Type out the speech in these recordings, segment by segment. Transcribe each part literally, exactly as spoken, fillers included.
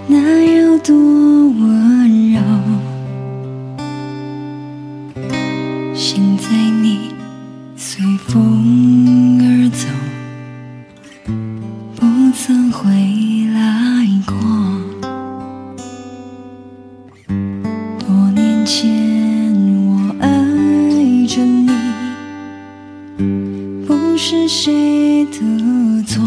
那有多温柔？现在你随风而走，不曾回来过。多年前我爱着你，不是谁的错，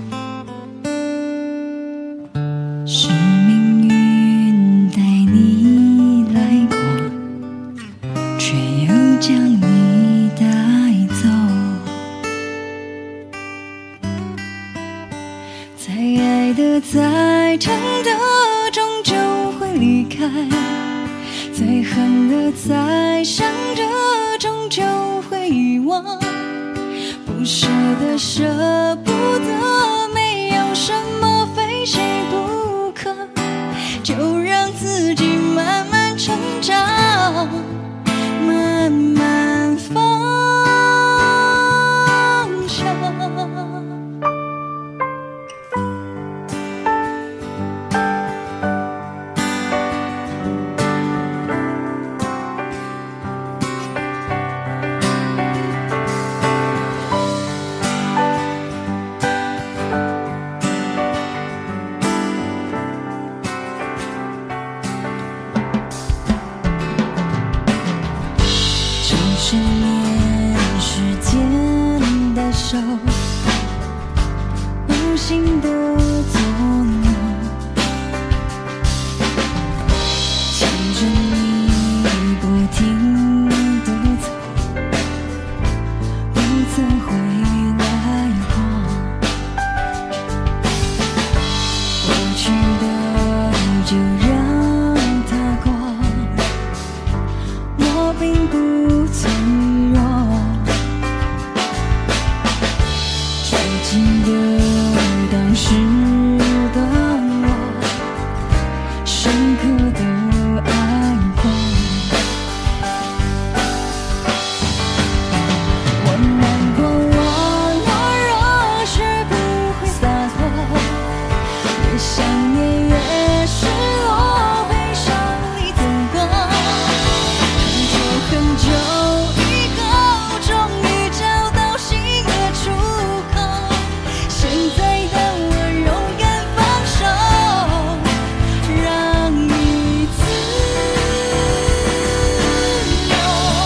是命运带你来过，却又将你带走。再爱的再真的终究会离开，再恨的再伤的终究会遗忘，不舍的舍不得，没有什么非谁不可，就让自己慢慢成长，慢慢放下。十年时间的手，无心的作弄，牵着你不停地走，不曾回来过。过去的就让它过，我并不脆弱，只记得当时的我，深刻的爱过。我难过，我懦弱，学不会洒脱，越想念越失落，悲伤里走过，很久以后，终于找到新的出口。现在的我勇敢放手，让你自由。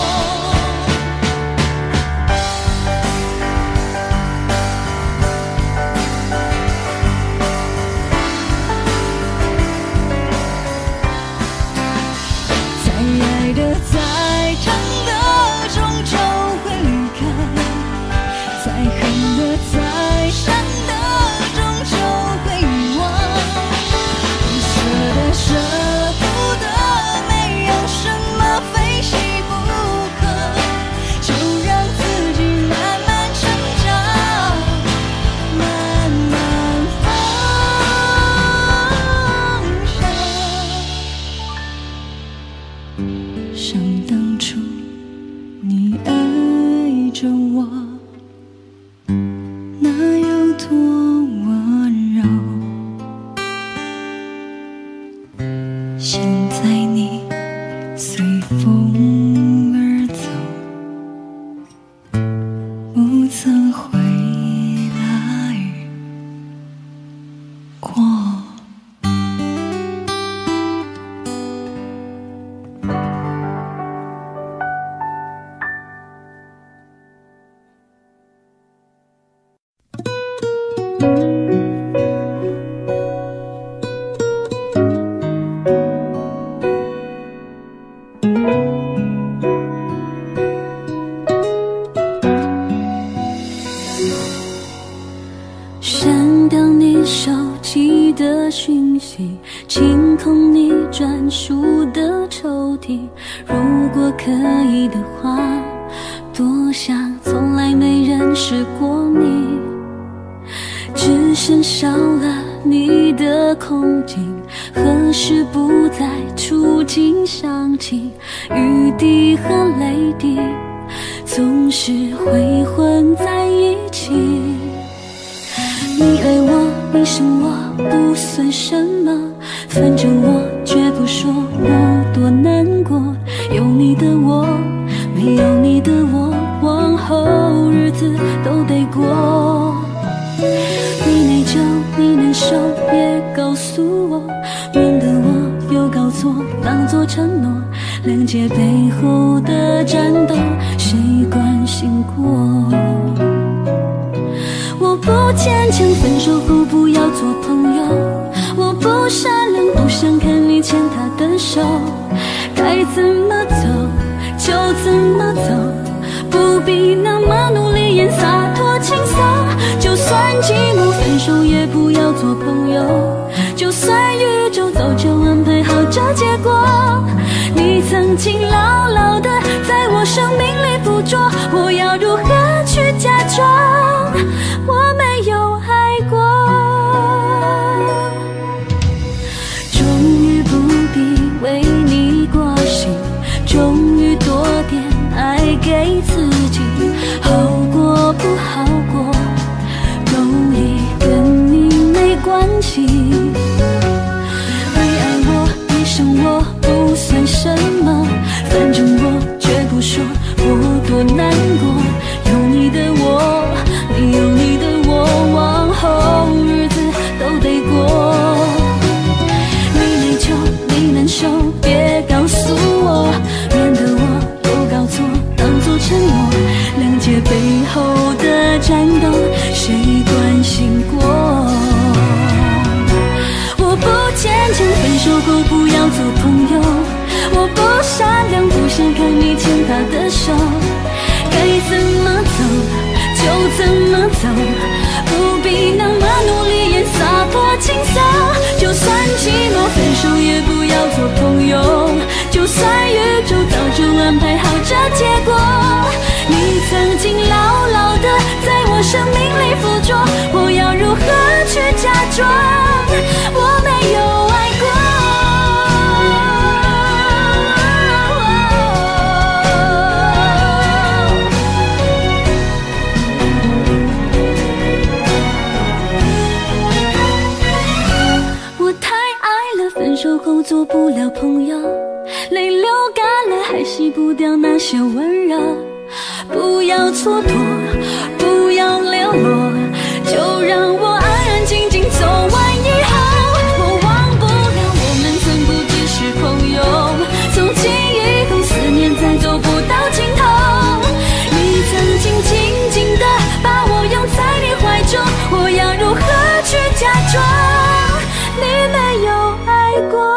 再爱的再真的终究会离开，再恨的再伤的终究会遗忘，不舍的舍不得，没有什么非谁不可，就让自己慢慢成长，慢慢放下。想当初你爱着我，那有多温柔？现在你随风而走，不曾回来过。 删掉你手机的讯息，清空你专属的抽屉。如果可以的话，多想从来没认识过你，只剩少了你的空景，何时不再触景伤情？雨滴和泪滴总是会混在一起。你爱我，你生我，不算什么， 反正我绝不说我多难过，有你的我，没有你的我，往后日子都得过。你内疚，你难受，别告诉我，免得我又搞错，当作承诺。谅解背后的战斗，谁关心过？我不坚强，分手后不要做朋友。我不善良，不想看你牵他的手。该怎么走就怎么走，不必那么努力演洒脱轻松。就算寂寞，分手也不要做朋友。就算宇宙早就安排好这结果，你曾经牢牢的在我生命里捕捉，我要如何去假装我没有爱过？终于不必为你挂心，终于多点爱给自己，好过不好过都已跟你没关系。我不算什么，反正我绝不说我多难过，有你的我，你有你的我，往后日子都得过。你内疚，你难受，别告诉我，免得我又搞错，当作承诺。谅解背后的战斗，谁关心过？我不坚强，分手后不要做朋友。我不善良，不想看你牵他的手。该怎么走就怎么走，不必那么努力演洒脱轻松。就算寂寞，分手也不要做朋友。就算宇宙早就安排好这结果，你曾经牢牢的在我生命里捕捉，我要如何去假装我没有爱过？我太爱了，分手后做不了朋友，泪流干了还洗不掉那些温柔。不要蹉跎，不要流落，就让我安安静静走完以后。我忘不了我们曾不只是朋友，从今以后思念再走不到尽头。你曾经静静地把我拥在你怀中，我要如何去假装你没有爱过？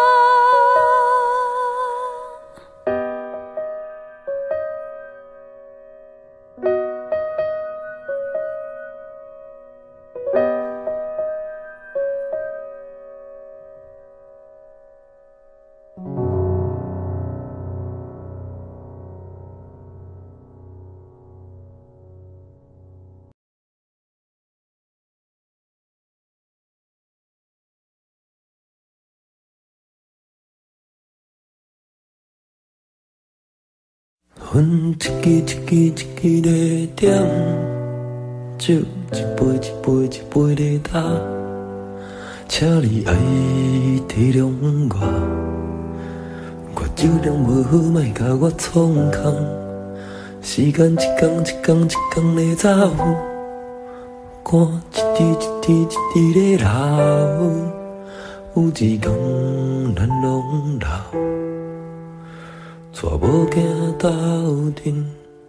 分一支一支一支在点，酒一杯一杯一杯在打，请你爱体谅我，我酒量无好，莫甲我创空。时间一天一天一天在走，汗一滴一滴一滴在流，有一天咱拢老。带某囝斗阵，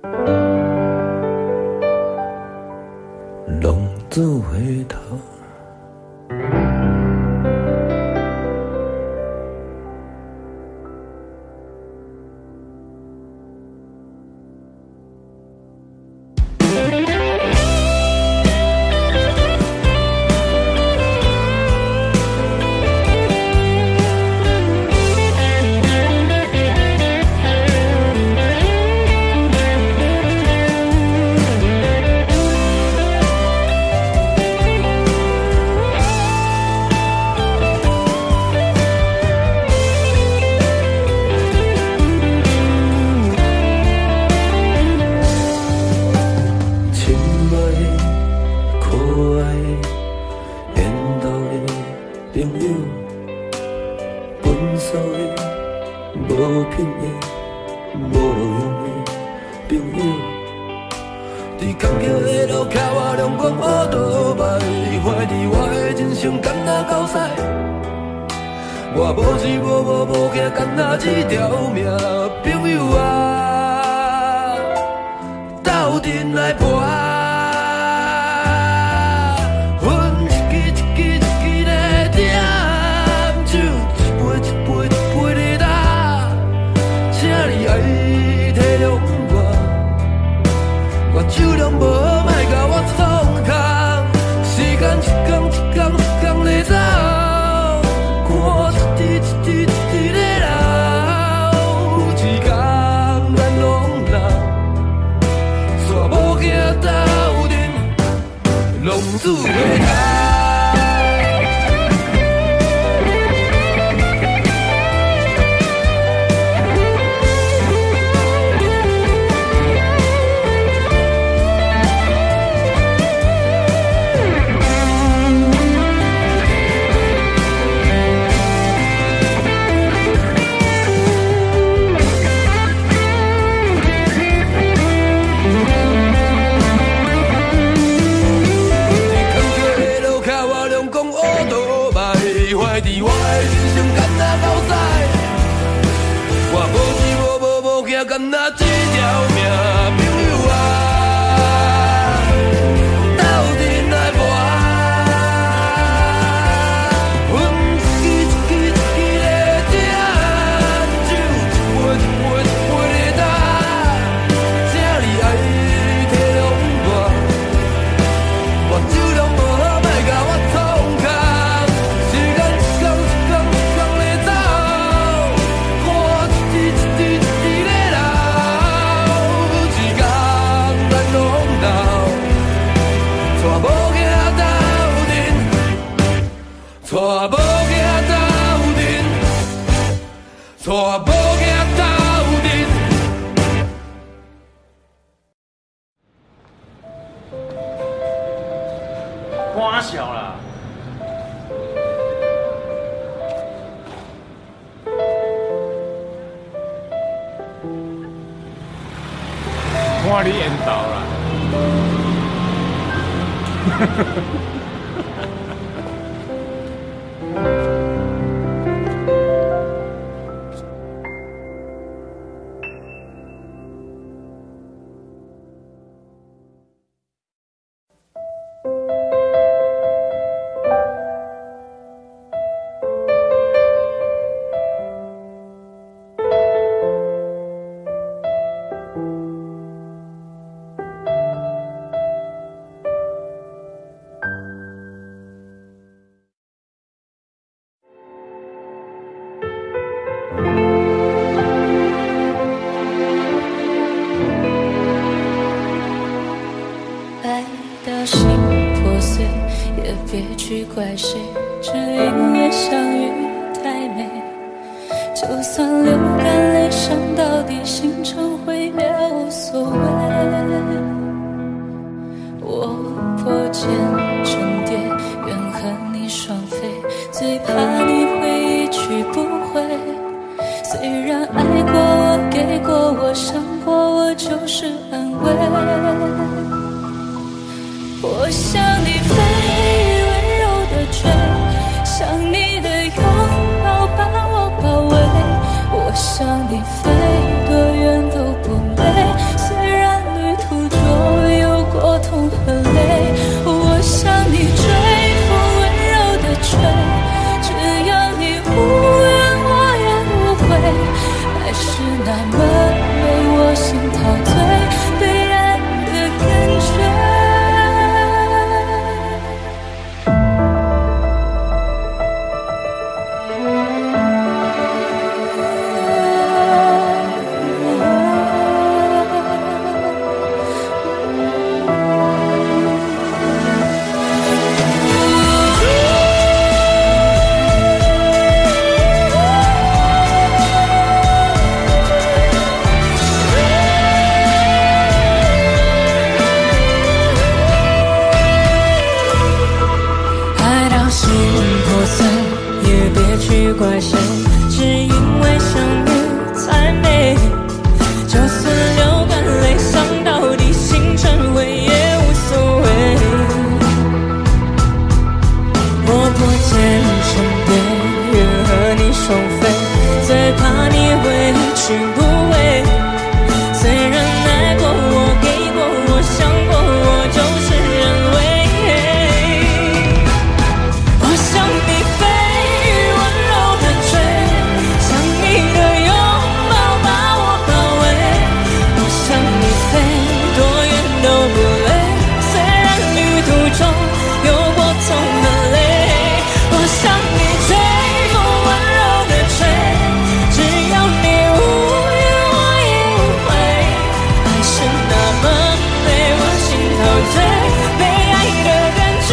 浪子回头。 所有无品的、无路用的朋友。伫坎坷的路口，我阳光乌倒摆，怀疑我的人生敢若狗屎。我无钱无无无惊，敢若一条命。朋友啊，斗阵来搏。阮一支一支一支咧点酒，一杯一杯一杯咧干，请你爱体谅我。我酒量无好，莫甲我创空。时间一天一天一天咧走，汗一滴一滴一滴咧流，一天咱拢老。煞无惊斗阵，浪子回头。怀疑我的人生敢若狗屎，我无钱无无无惊，敢若一条命。朋友啊，斗阵来搏，阮一支一支一支咧点酒，一杯一杯一杯咧干，请你爱体谅我，我酒量无好，莫甲我创空。带无惊斗阵，带无惊斗阵。 瓜小啦！看你缘投啦！ 别去怪谁，只因为相遇太美。就算流干泪，伤到底，心成灰也无所谓。我破茧成蝶，愿和你双飞，最怕你会一去不回。虽然爱过我，给过我，伤过我，就是安慰。我向你飞，温柔的追，想你的拥抱把我包围。我向你飞，多远都不累，虽然旅途中有过痛和泪。我向你追，风温柔的吹，只要你无怨我也无悔。爱是那么美，我心陶醉，被爱的感觉。 怪谁？ 是因为相遇才美。就算流干泪，伤到底，心成灰也无所谓。我不见身边人和你双飞，最怕你会去不回。虽然爱过我，给过我，想过我，就是认为。我想你飞，温柔的追，想你的拥抱把我包围。我想你飞，多远都不累，虽然旅途中有过痛和泪。我想你追，风温柔的吹，只要你无语我也无悔。爱是那么美，我心陶醉，被爱的感觉。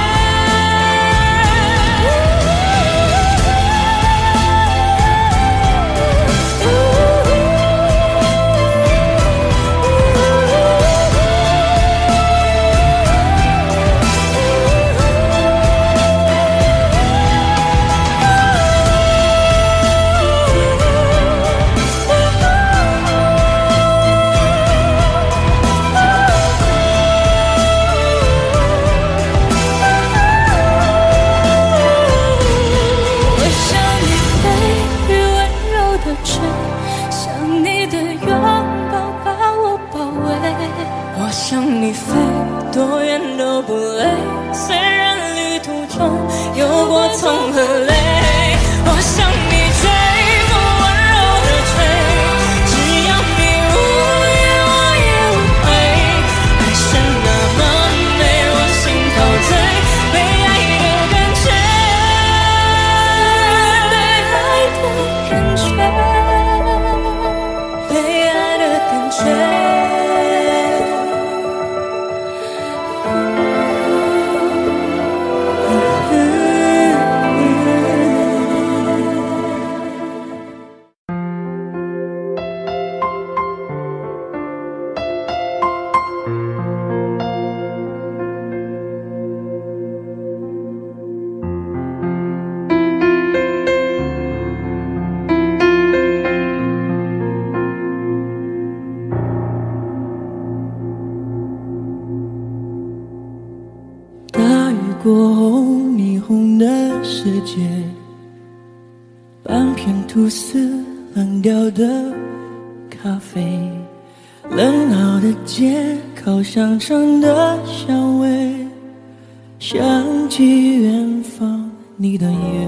我想你飞，雨温柔的吹，想你的拥抱把我包围。我想你飞，多远都不累，虽然旅途中有过痛和泪。我想你追，风温柔的吹，只要你无语我也无悔。爱是那么美，我心陶醉，被爱的感觉，被爱的感觉，被爱的感觉。 大雨过后，霓虹的世界，半片吐司，冷掉的咖啡，冷闹的街，烤香肠的香味，想起远方你的夜。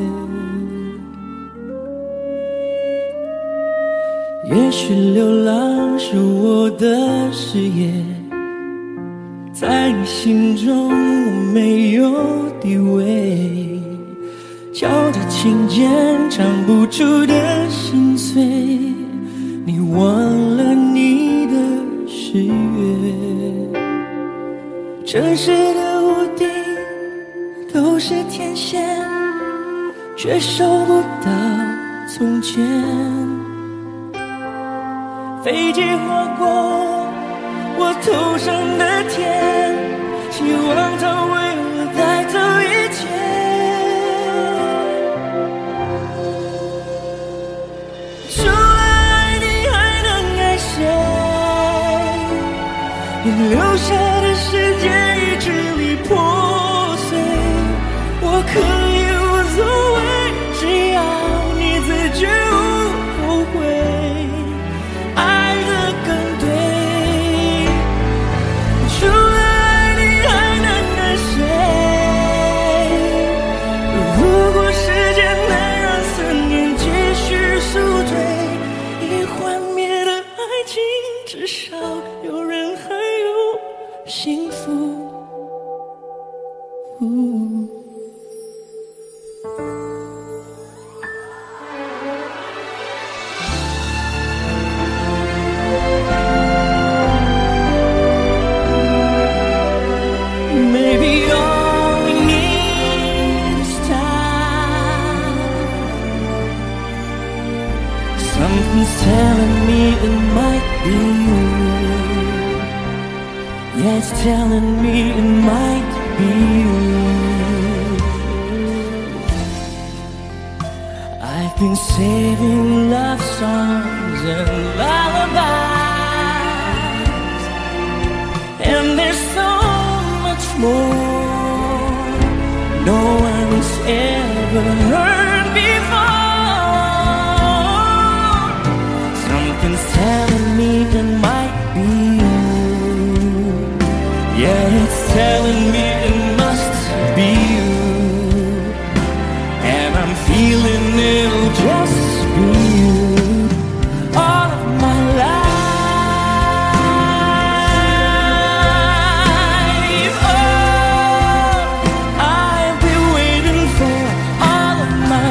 也许流浪是我的事业，在你心中我没有地位，敲着琴键唱不出的心碎，你忘了你的誓约。城市的屋顶都是天线，却收不到从前。飞机划过我头上的天，希望它为我带走一切。除了爱你还能爱谁？你留下的世界已支离破碎，我可以无所谓，只要你自觉无后悔。爱得更对，除了爱你还能爱谁？如果时间能让思念继续宿醉，已幻灭的爱情至少有人还有幸福。嗯Something's telling me it might be you. Yeah, it's telling me it might be you. I've been saving love songs and lullabies, and there's so much more no one's ever heard before. Something's telling me it might be you. Yeah, it's telling me it must be you, and I'm feeling it'll just be you all of my life. Oh, I've been waiting for all of my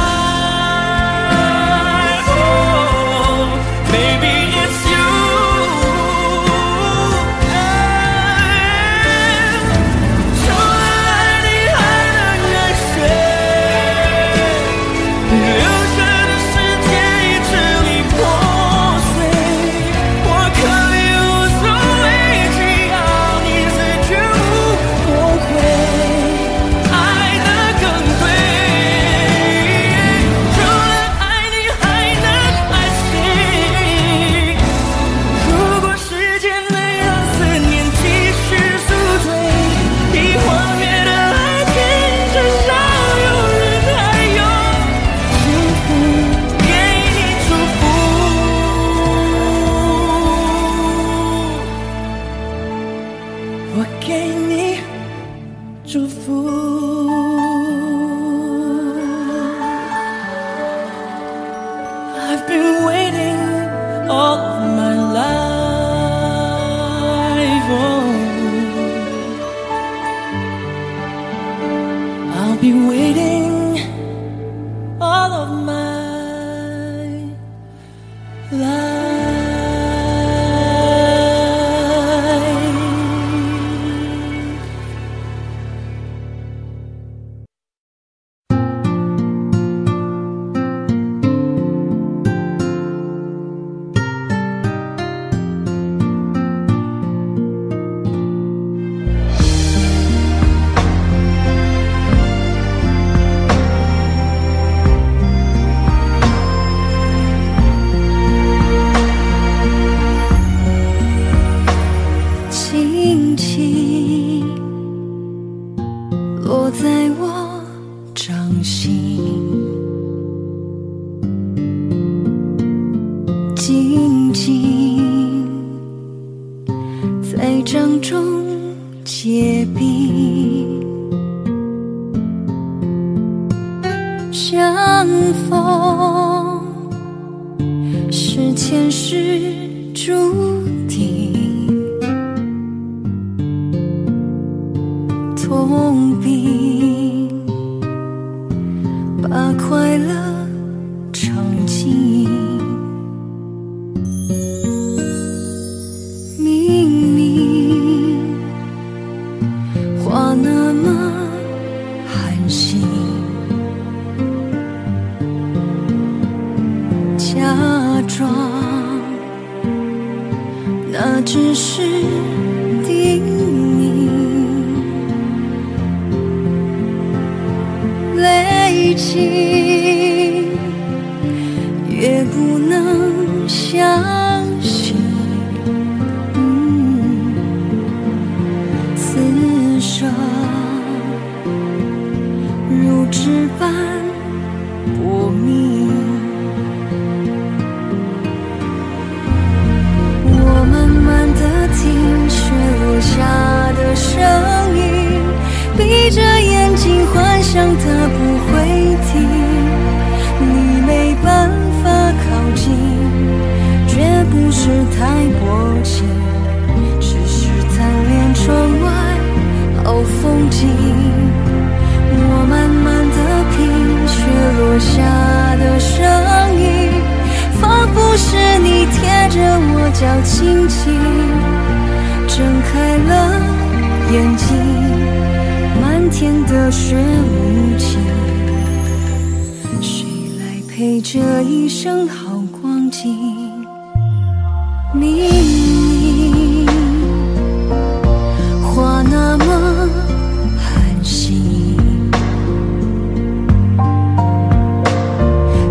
life. Oh, maybe it's you. So I need I say留下的时间已支离破碎，我可以无所谓，只要你死去不悔，爱得更对。除了爱你还能爱谁？如果时间能让思念继续宿醉，已幻灭的爱情至少有人还有幸福给你祝福。我给你祝福。I've been waiting all of my life. Oh, I'll be waiting all of my life. 轻轻落在我掌心，静静在掌中结冰，相逢是前世注定，痛并把快乐尝尽。明明话那么寒心，假装那只是叮咛，累积越不能相信，嗯，此生如纸般薄命。我慢慢地听雪落下的声音，闭着眼睛幻想它不会停，你没办法靠近，绝不是太薄情，只是贪恋窗外好风景。我慢慢地听雪落下的声音，仿佛是你贴着我脚轻轻睁开了眼睛，漫天的雪无情，谁来陪这一生好光景？明明话那么寒心，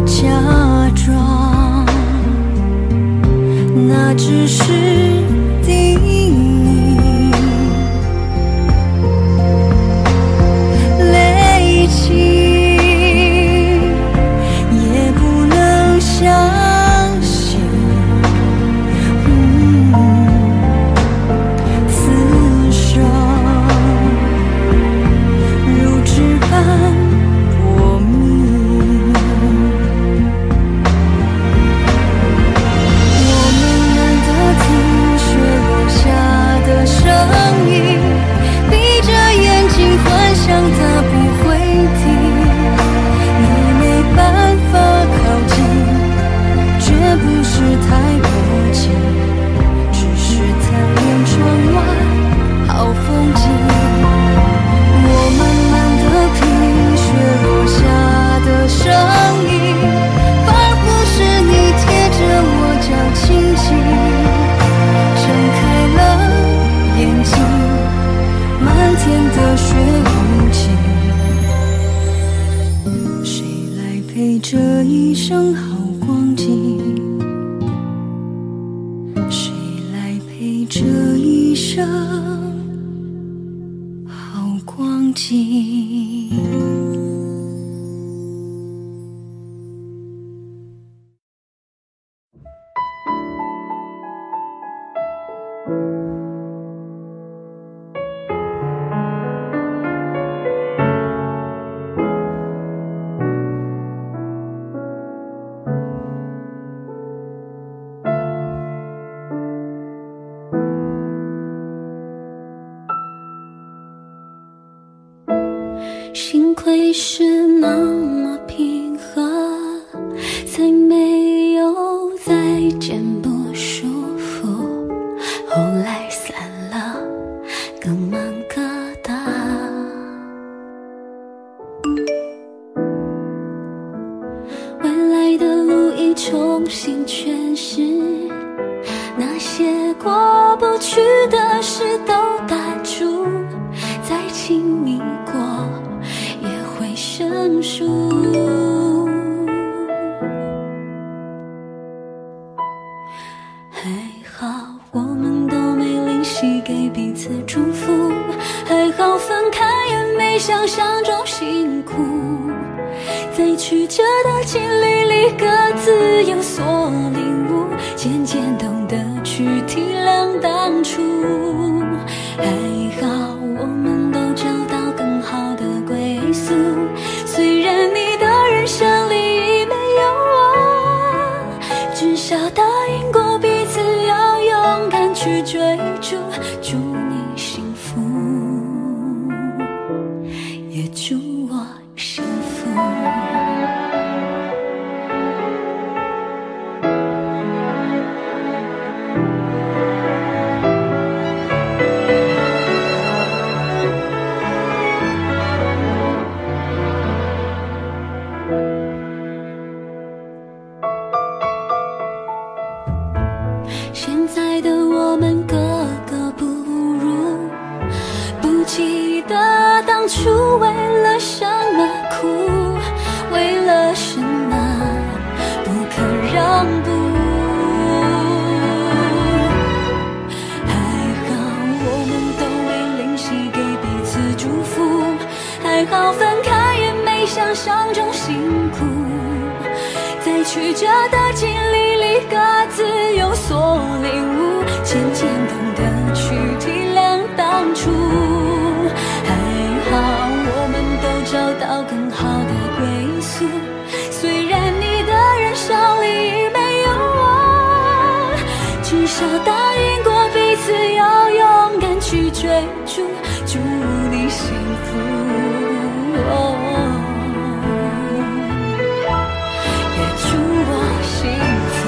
陪这一生好光景？谁来陪这一生好光景？ 幸亏是那么平和，才没有再见不舒服。后来散了，各忙各的。未来的路已重新诠释，那些过不去的事都淡出，再亲密过也会生疏。还好我们都没灵犀给彼此祝福，还好分开也没想象中辛苦，在曲折的经历里各自有所领悟，渐渐懂得去体谅当初。还好我们都找到更好的归宿，虽然你的人生里已没有我，至少答应过彼此要勇敢去追逐。祝你幸福，也祝我幸福。现在的我们格格不入，不记得当初为了什么哭，为了什么不肯让步。还好我们都没灵犀给彼此祝福，还好分开也没想象中辛苦，在曲折的经历里各自有所领悟，渐渐懂得去体谅当初。还好我们都找到更好的归宿，虽然你的人生里已没有我，至少答应过彼此要勇敢去追逐。祝你幸福，哦祝我幸福。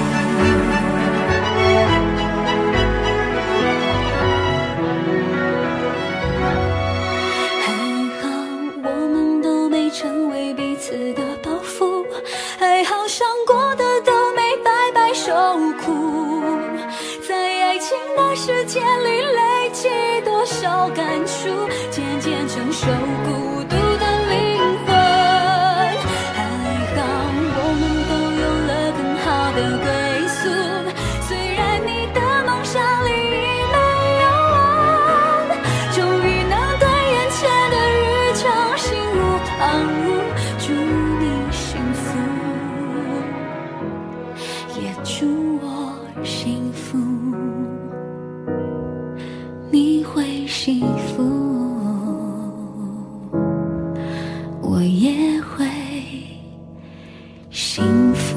还好我们都没成为彼此的包袱，还好伤过的都没白白受苦，在爱情的世界里累积多少感触，渐渐成熟孤独的灵魂。的归宿，虽然你的梦想里已没有我，终于能对眼前的日常心无旁骛。祝你幸福，也祝我幸福，你会幸福，我也会幸福。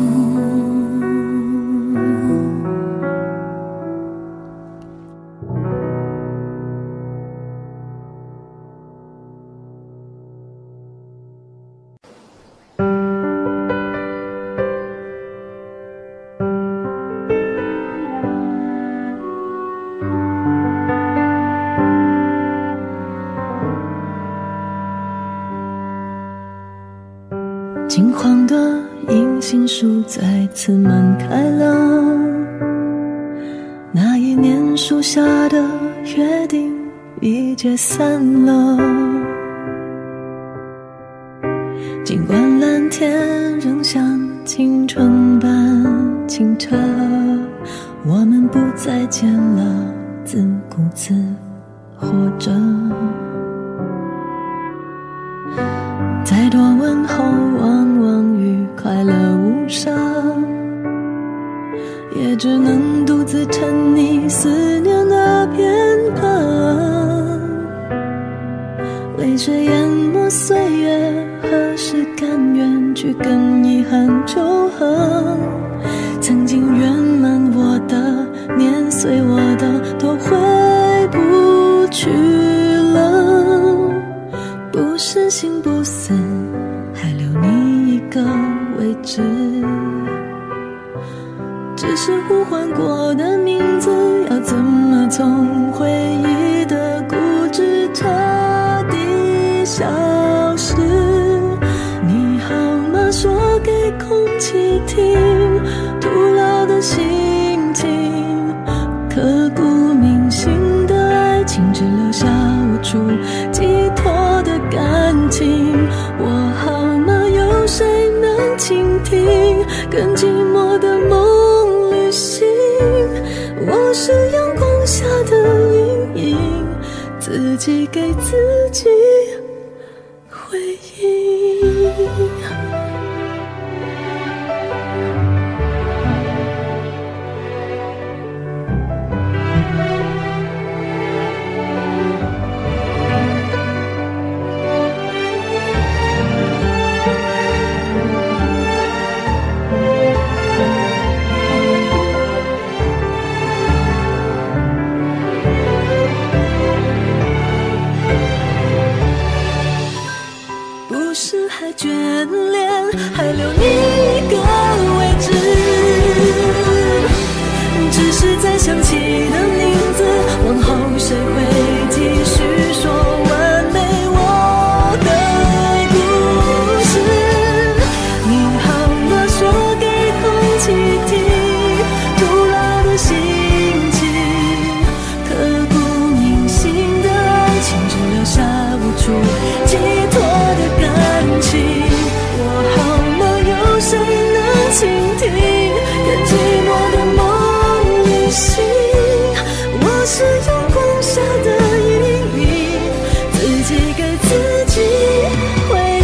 金黄的银杏树再次满开了，那一年树下的约定已解散了。尽管蓝天仍青春般清澈，我们不再见了，自顾自活着。再多问候，往往与快乐无声，也只能独自沉溺思念的片刻。泪水淹没岁月，何时甘愿去跟遗憾求和？曾经圆满我的，年岁我的，都回不去了。不是心不死，还留你一个位置，只是呼唤过的名字，要怎么从回忆的固执彻底消失？你好吗？说给空气听，徒劳的心情，刻骨铭心的爱情，只留下无处寄托的感情。我好吗？有谁能倾听？更寂寞的梦旅行，我是阳光下的阴影，自己给自己回应。眷恋，还留你一个位置，只是在想起的名字，往后谁会继续说完美我的故事？你好吗？说给空气听，徒劳的心情，刻骨铭心的爱情，只留下无处寄托的感情。我好吗？有谁能倾听？更寂寞的梦旅行，我是阳光下的阴影，自己给自己回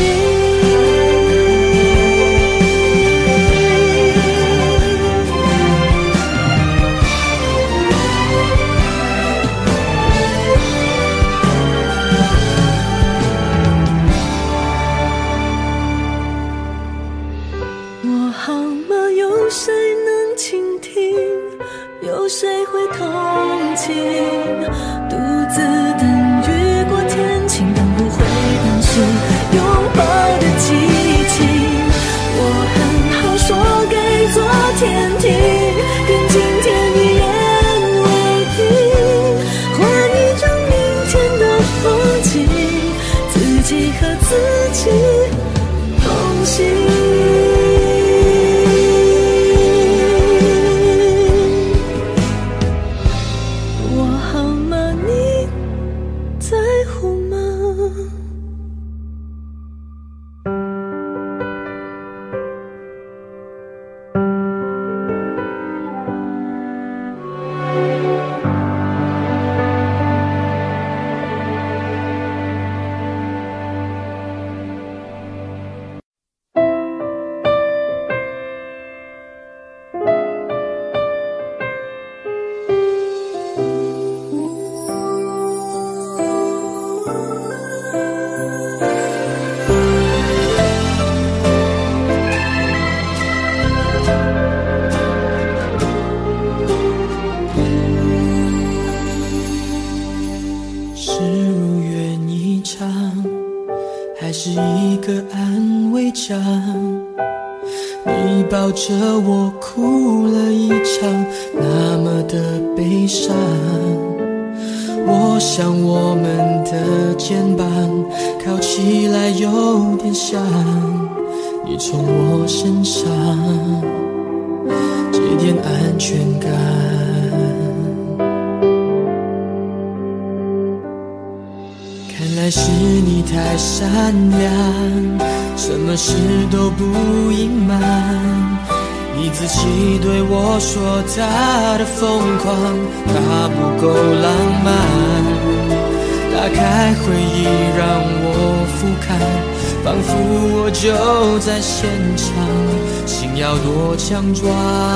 有谁会同情？独自等雨过天晴，等不回当时拥抱的激情。我很好，说给昨天听，跟今天一言为定，换一张明天的风景，自己和自己同行。抱着我哭了一场，那么的悲伤。我想我们的肩膀靠起来有点像，你从我身上借点安全感。看来是你太善良，什么事都不隐瞒。 仔细对我说他的疯狂，他不够浪漫。打开回忆让我俯瞰，仿佛我就在现场。心要多强壮，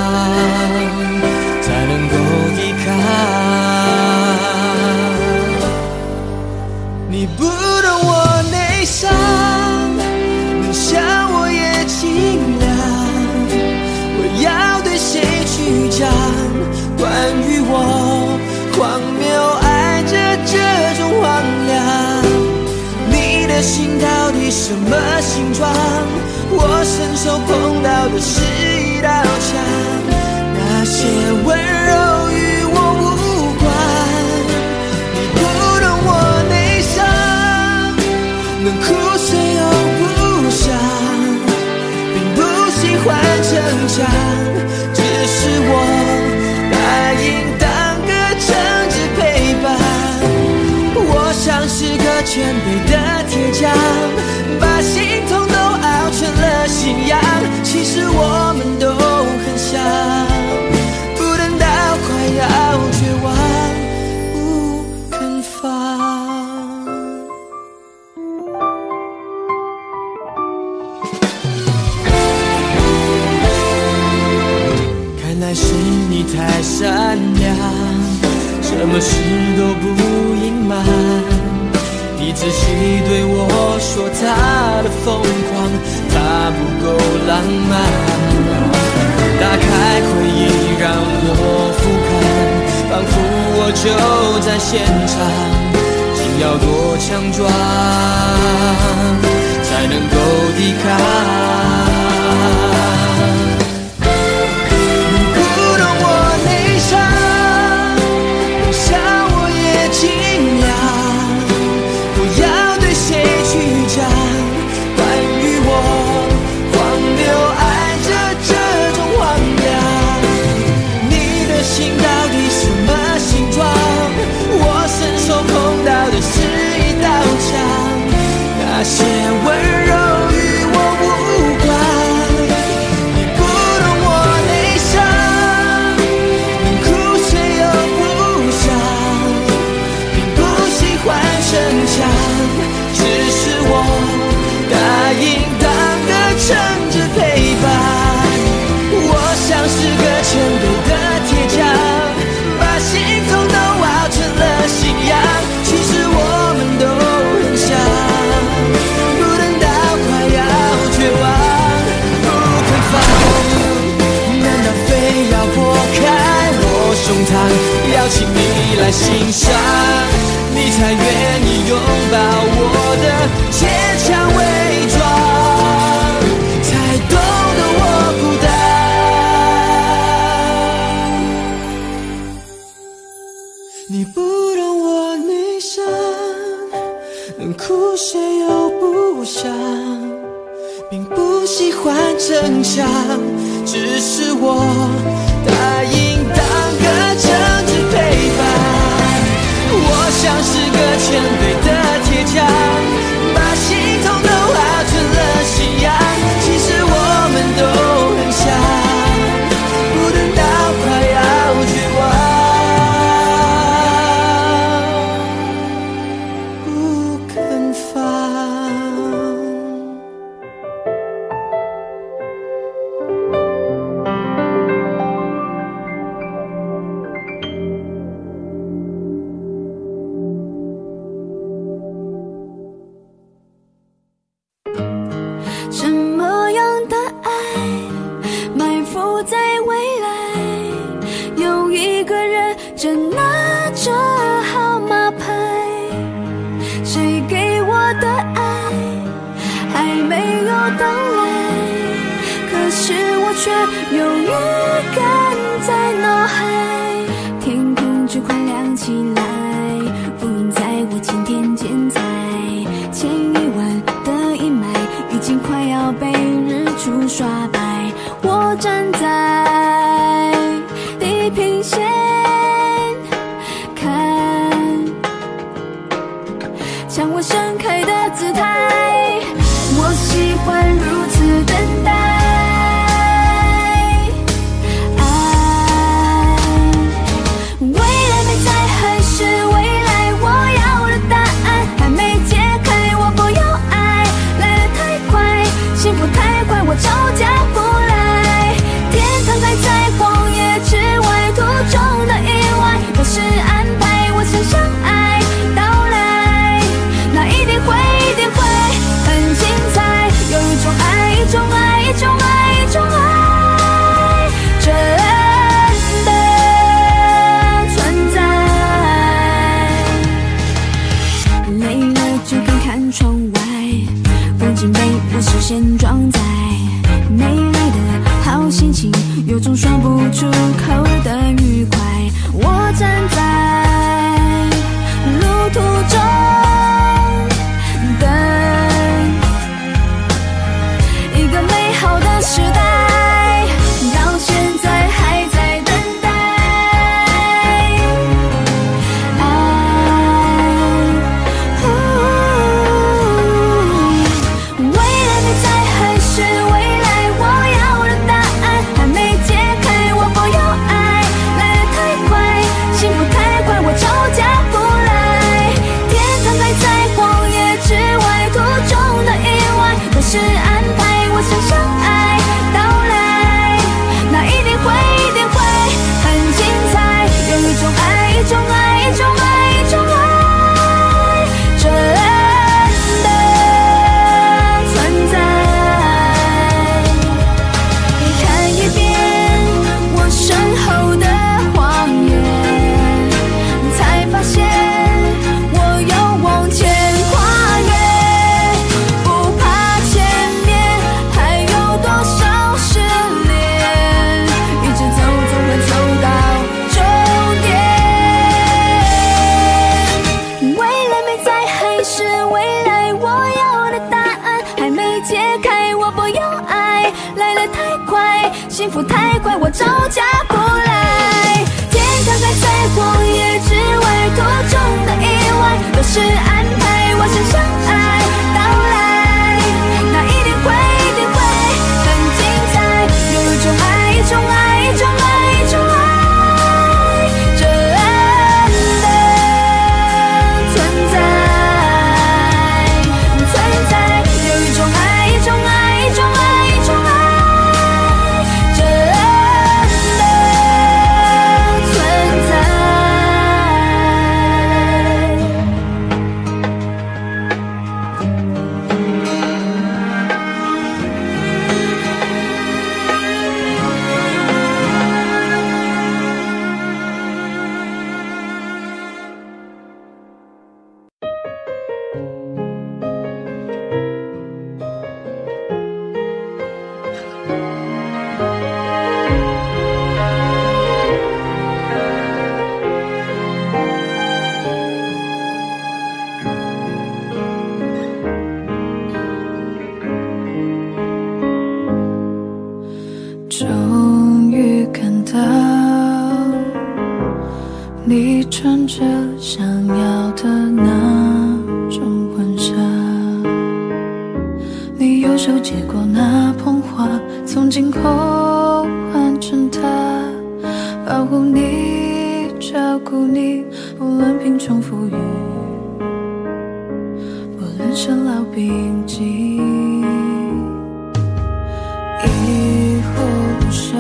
才能够抵抗。你不懂我内伤，能想我也尽量。我要对谁去讲关于我荒谬爱着这种荒凉？你的心到底什么形状？我伸手碰到的是一道墙，那些温柔与我无关。你不懂我内伤，能哭谁又不想，并不喜欢逞强，只是我答应当个诚挚陪伴。我像是个全备的铁匠，把心痛都熬成了信仰。其实我们都很像，不等到快要绝望不肯放。看来是你太善良，什么事都不隐瞒。你仔细对我说他的疯狂，他不够浪漫。打开回忆让我俯瞰，仿佛我就在现场。心要多强壮，才能够抵抗。你不懂我内伤，想我也尽量。要对谁去讲关于我荒谬爱着这种荒凉？你的心到底什么形状？我伸手碰到的是一道墙，那些温柔与我无关。你不懂我内伤，能哭谁又不想，并不喜欢逞强。只是我答应当个诚挚陪伴。我像是个全备的铁匠，把心痛都熬成了信仰。其实我们都很像，不等到快要绝望不肯放。难道非要拨开我胸膛，邀请你来欣赏，你才愿意拥抱我的坚强伪装，才懂得我孤单。你不懂我内伤，能哭谁又不想，并不喜欢逞强，只是我答应当个诚挚陪伴。我像是个全备的铁匠，把心痛都熬成了信仰。其实我们都很像，不等到快要绝望不肯放。 什么样的爱埋伏在未来？有一个人正拿着号码牌，谁给我的爱还没有到来，可是我却有预感在脑海。天空就快亮起来，乌云在我今天剪裁，前一晚的阴霾已经快要被日出刷白。我站在地平线看，向我盛开的姿态，我喜欢如此等待。 现装在没来的好心情，有种说不出口的愉快。我站在路途中等一个美好的时代，到现在还在等待。爱，未来没在，还是未来我要的答案还没解开，我不要爱，来得太快，幸福太快，我招架不来。天堂还在荒野之外，途中的意外都是安排，我想相爱到来，那一定会一定会很精彩。有一种爱，一种爱，一种爱，一种爱，真的存在。看一遍我身后的荒野，才发现我要往前跨越，不怕前面还有多少失恋，一直走走会走到终点。未来没在，还是未来我要的答案还没解开，我不要爱，来得太快，幸福太快，我招架不来。天堂还在荒野之外，途中的意外都是安排，我想相爱到来，那一定会一定会很精彩。有一种爱，一种爱，一种爱，一种爱，真的存在，存在。有一种爱，一种爱，一种爱，一种爱，真的存在。终于看到你穿着想要的那种婚纱，你右手接过那捧花，从今后换成它，保护你，照顾你，无论贫穷富裕，不论生老病疾。以后路上，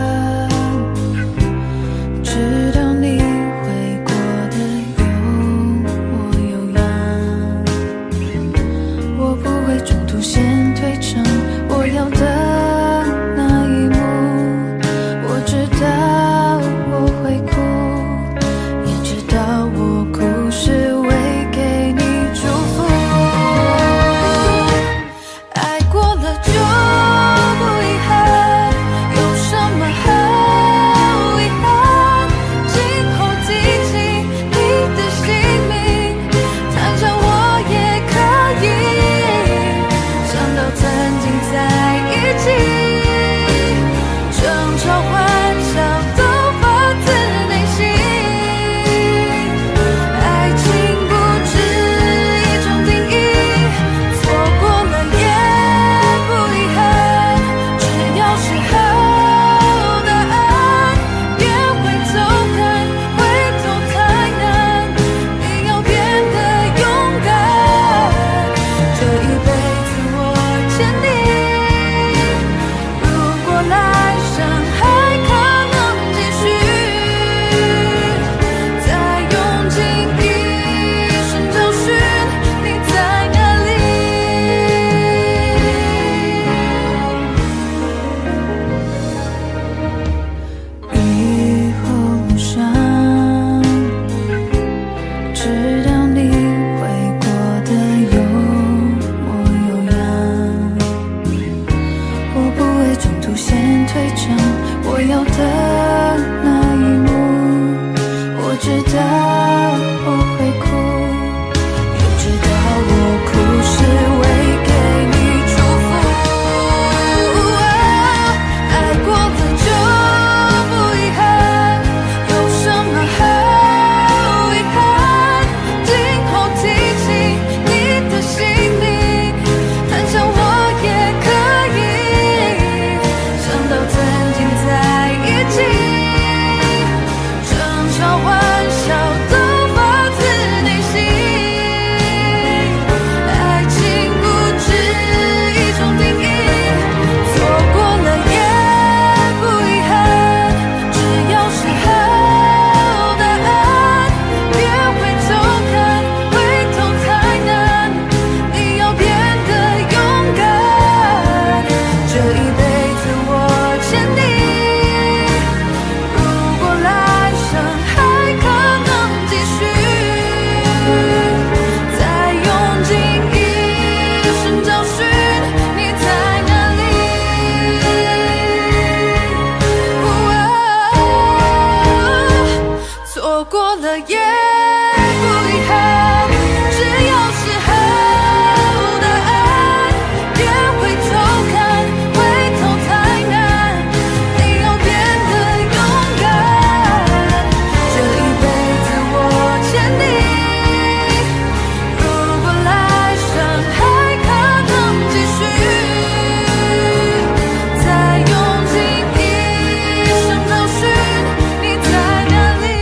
直到你会过得有模有样，我不会中途先退场，我要的那一幕，我知道我会哭，也知道我哭是为给你祝福。 速先推着我要的那一幕。我知道我会哭，也知道我哭是为给你祝福。爱过了就不遗憾，有什么好遗憾？今后提起你的姓名，谈笑我也可以。想到曾经在一起，争吵玩笑都发自内心。爱情不止一种定义，错过了也不遗憾，只要是好答案，别回头看，回头太难。你要变得勇敢，这一辈子我牵你。如果来生还可能继续，再用尽一生找寻你在哪里。错过了也不遗憾，只要是好答案，别回头看，回头太难。你要变得勇敢，这一辈子我牵你。如果来生还可能继续，再用尽一生找寻你在哪里。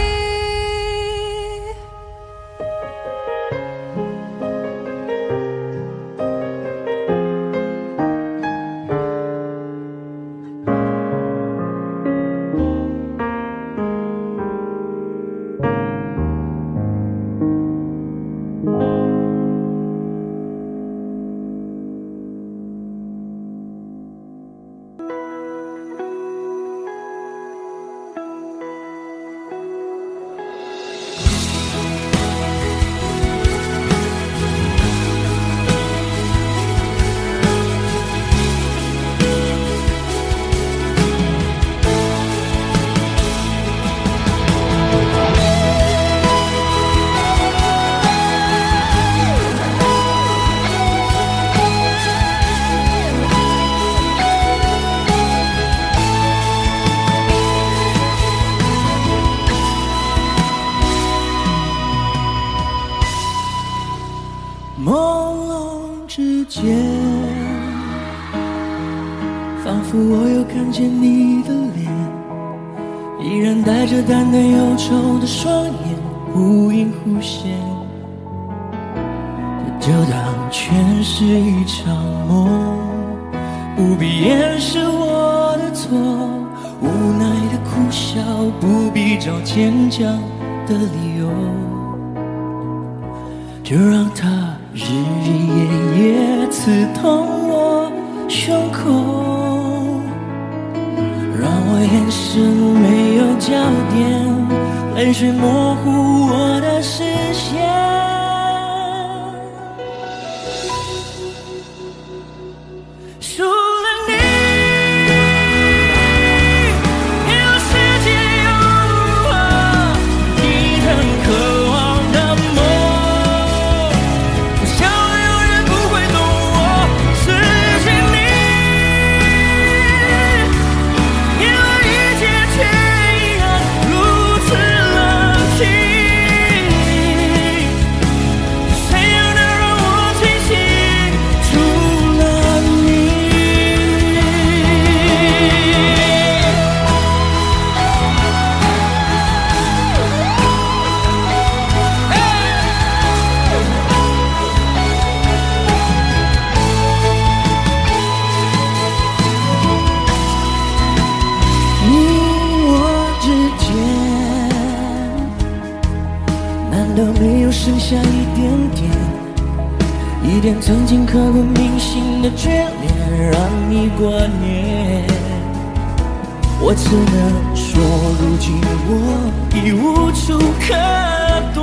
朦胧之间，仿佛我又看见你的脸，依然带着淡淡忧愁的双眼，忽隐忽现。就当全是一场梦，不必掩饰我的错，无奈的苦笑，不必找坚强的理由，就让它日日夜夜刺痛我胸口，让我眼神没有焦点，泪水模糊我的视线。除了你，你的世界又如何？你很渴望的梦，我想永远不会懂我失去你，因为一切却依然如此冷清。谁又能让我清醒？除了你。你我之间，难道没有剩下一点点，一点曾经刻骨铭心的眷恋，让你挂念？我只能说，如今我已无处可躲。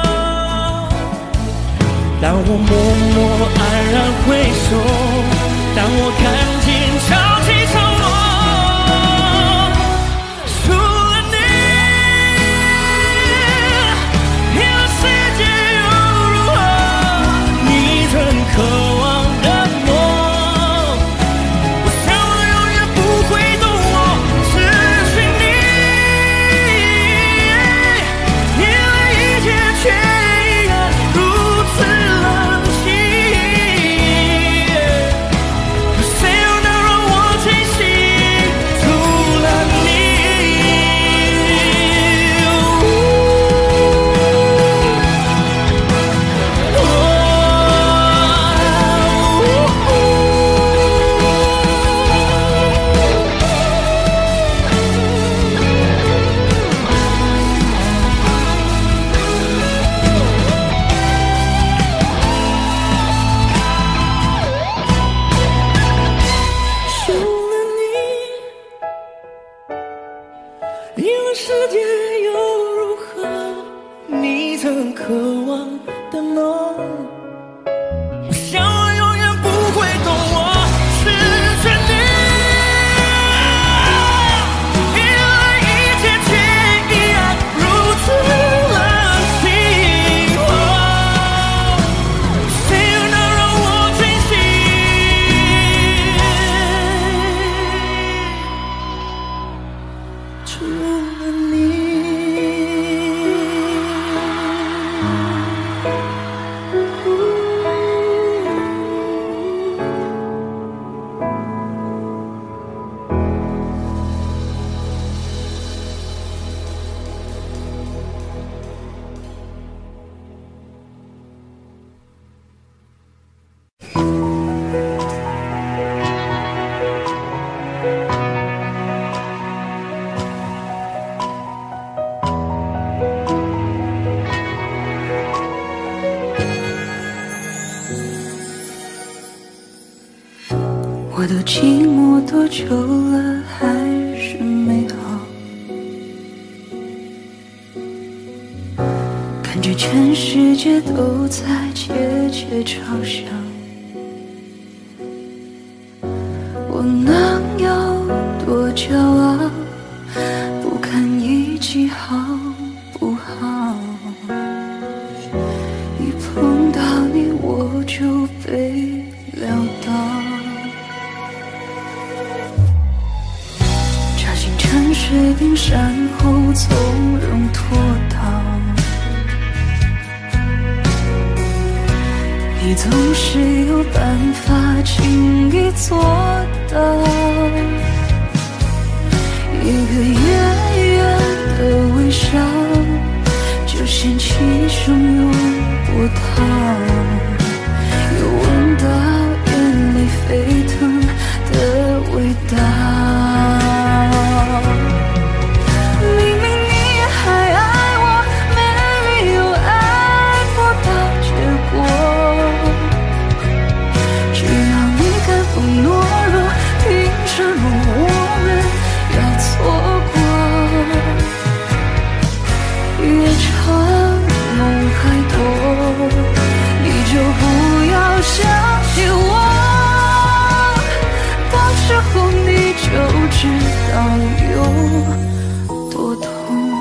当我默默黯然回首，当我看尽潮起潮落。 因为世界又如何？你曾渴望的梦，我想我永远不会懂，我失去你，原来一切却一样如此冷清。哦，谁又能让我清醒？除了你。 我的寂寞多久了还是美好，感觉全世界都在窃窃嘲笑，我能有多骄傲，不堪一击好不好，一碰到你我就被撂倒，沉睡冰山后从容脱逃，你总是有办法轻易做到，一个远远的微笑就掀起汹涌波涛，又闻到眼泪沸腾的味道，相信我，到时候你就知道有多痛。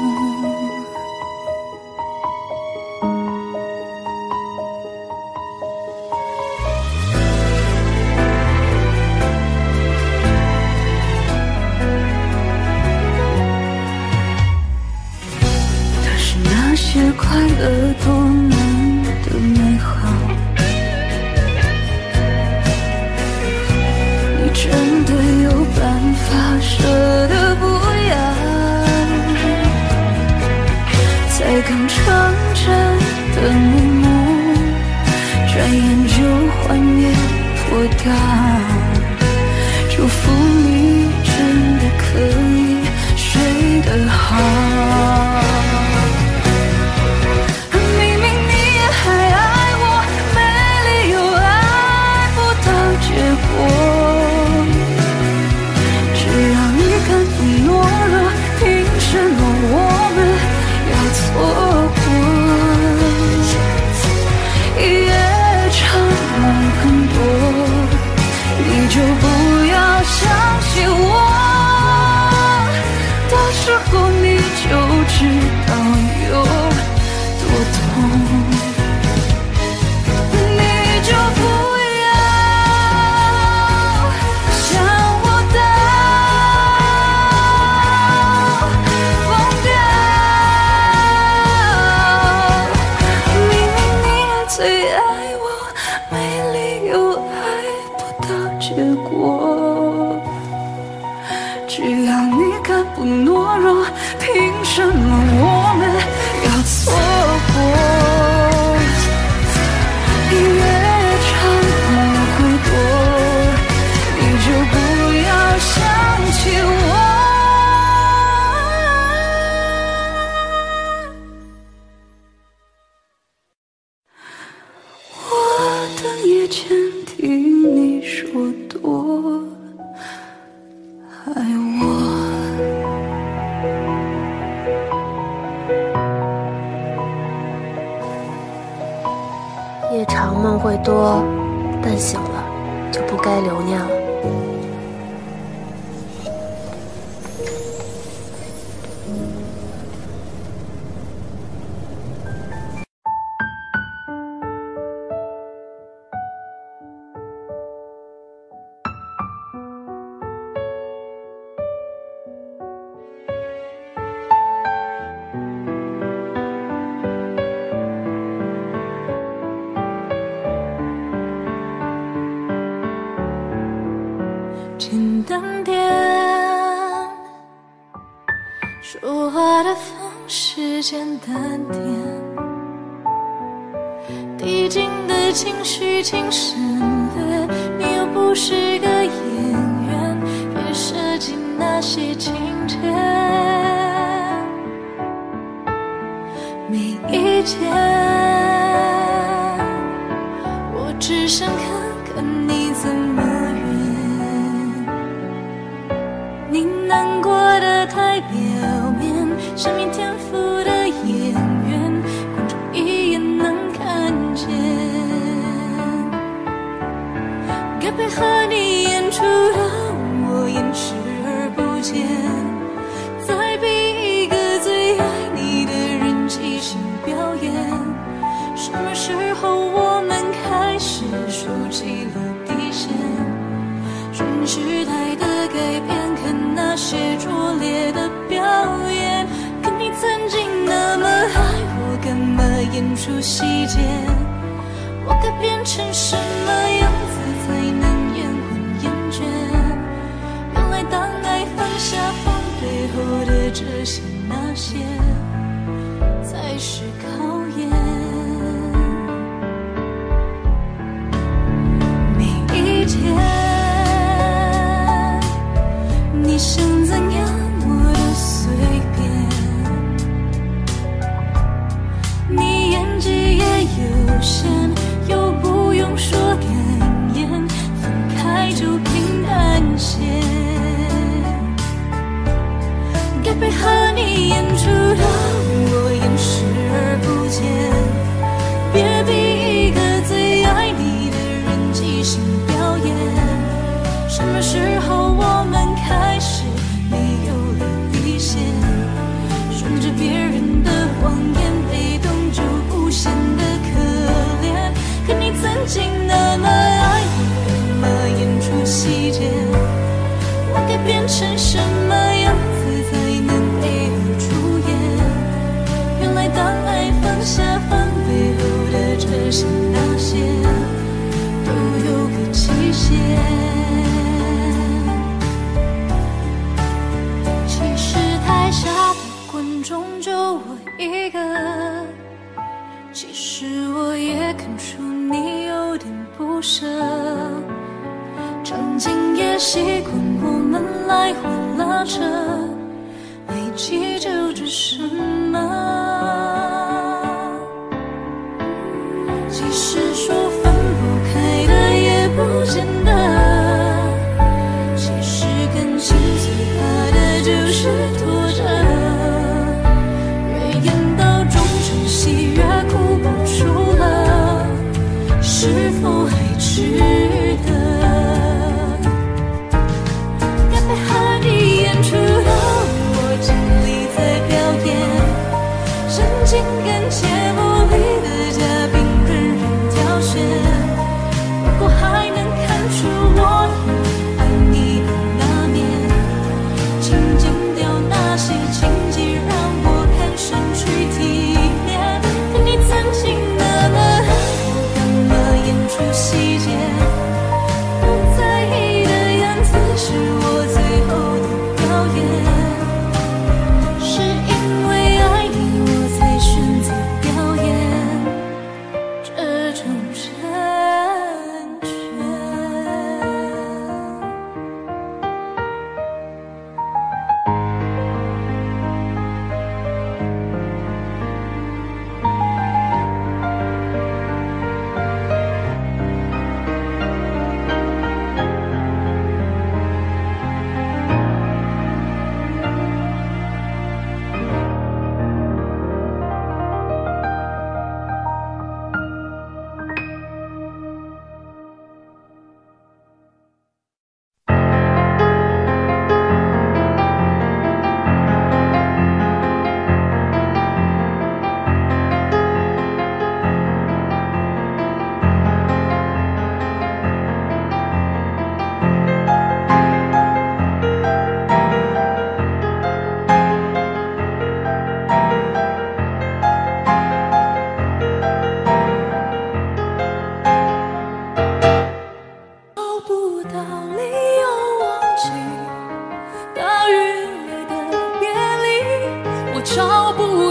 但是那些快乐多么的美好，真的有办法舍得不要，在刚成真的美梦，转眼就幻灭破掉。祝福你真的可以睡得好。明明你也还爱我，没理由爱不到结果。就不要相信我，到时候你就知道有多痛。你就不要像我的疯掉，明明你也最爱我，没理由爱结果，只要你敢不懦弱，凭什么我们要错过？越长梦会多，你就不要想起我。我等夜间听你说多爱我。 梦会多，但醒了就不该留念了。 简单点，说话的方式简单点，递进的情绪请省略，你又不是个演员，别设计那些情节。每一天，我只想看看你怎么你难过的太表面，像没天赋的演员，观众一眼能看见。该配合你演出的我演视而不见，再比一个最爱你的人即兴表演。什么时候我们开始竖起了底线？顺时代的改变，看那些拙劣的表演。可你曾经那么爱我，干嘛演出细节？我该变成什么样子才能延缓厌倦？原来当爱放下放背后的这些那些，才是考验。每一天你想怎样我都随便，你演技也有限，又不用说感言，分开就平淡些。该配合你演出的我演视而不见，别逼一个最爱你的人即兴表演。什么时候我们开始没有了底线？顺着别人的谎言，被动就不显得可怜。可你曾经那么爱我，干嘛演出细节？我该变成什么样子才能配合出演？原来当爱放下放背后的这些那些，都有个期限。台下的观众就我一个，其实我也看出你有点不舍。场景也习惯我们来回拉扯，还记着这什么？其实说分不开的也不见得，其实感情最怕的就是拖着，越演到中场戏越哭不出了，是否还值得？该配合你演出的我尽力在表演，真情跟节目里的嘉宾任人挑选。如果还能看出我也爱你的那面，请剪掉那些情节，让我看上去体面。可你曾经那么爱我，干嘛演出细节？不在意的样子是我最后的表演。是因为爱你，我才选择表演这种成全。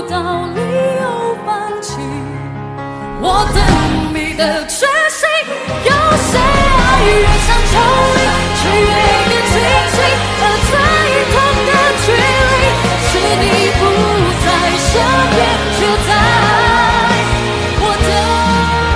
到理由放弃我等你的决心。有谁爱越想抽离，却越越清晰，而在一同的距离，是你不在身边，却在我的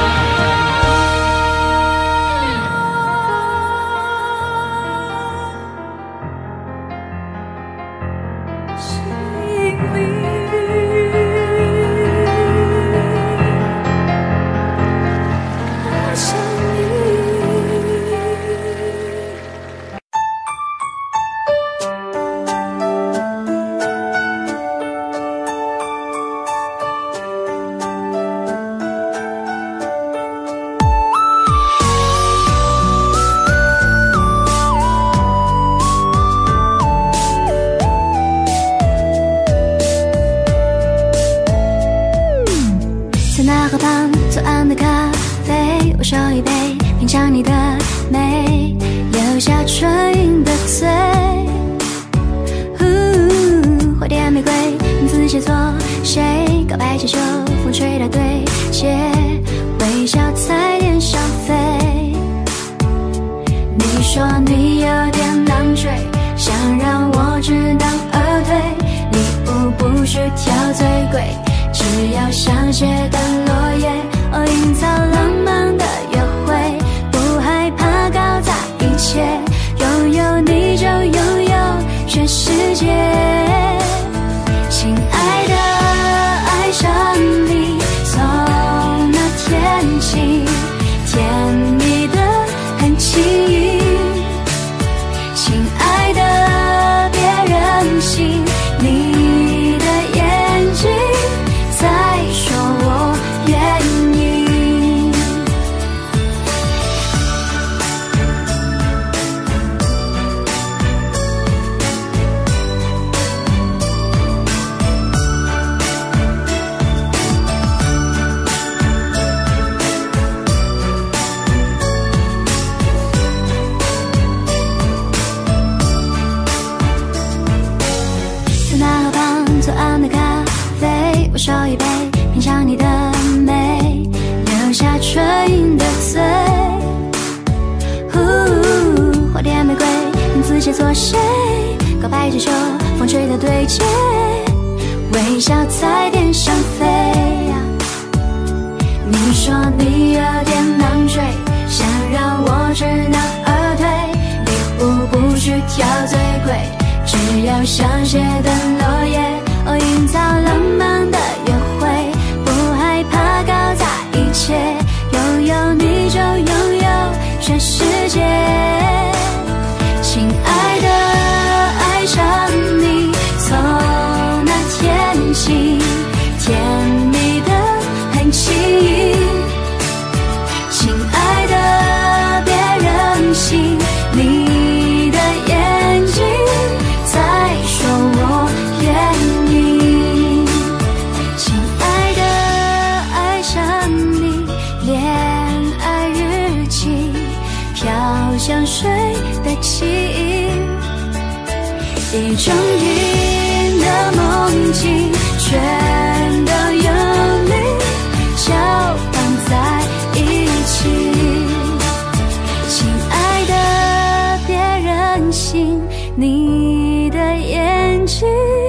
一种云的梦境，全都有你交绑在一起。亲爱的，别任性，你的眼睛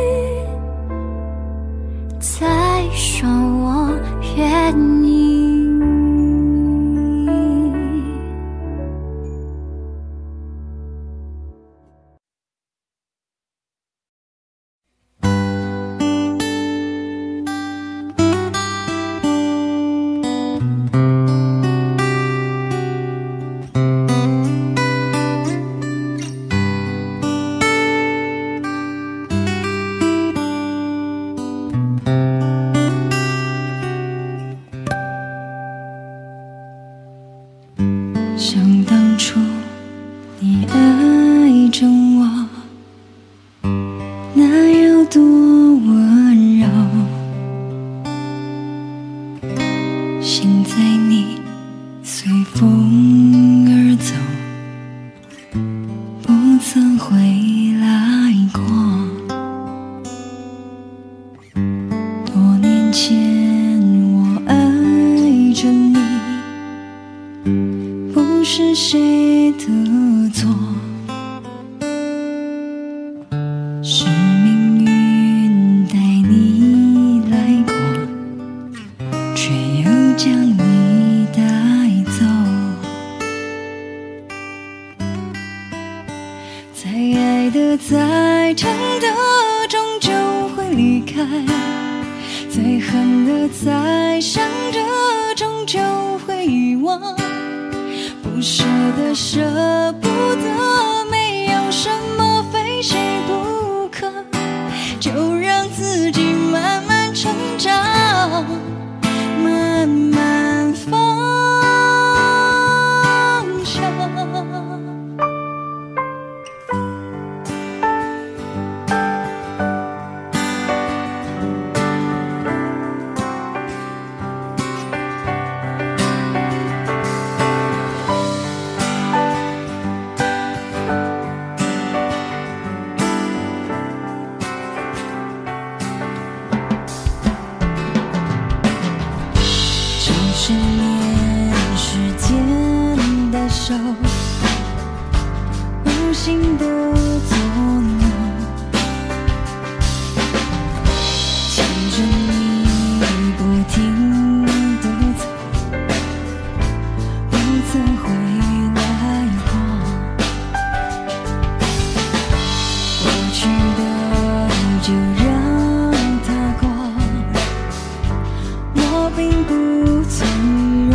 在说我愿意。 想当初你爱着我，那有多温柔。现在你随风而走，不曾回来过。多是命运带你来过，却又将你带走。再爱的再真的终究会离开，再恨的再伤的终究会遗忘。不舍的舍不得，没有什么非谁不可，就让自己慢慢成长，慢慢放下。是念时间的手，无心的作弄，牵着你不停地走，不曾回来过。过去的就让它过，我并不脆弱，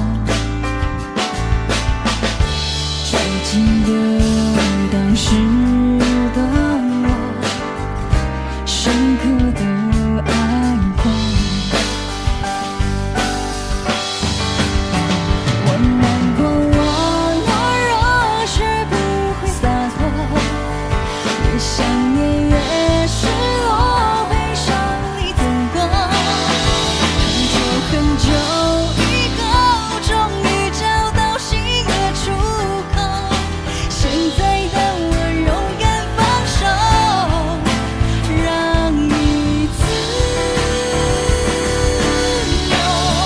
只记得当时的我，深刻的爱过。我难过，我懦弱，学不会洒脱，越想念越失落，悲伤里走过，很久以后，终于找到新的出口。现在的我勇敢放手，让你自由。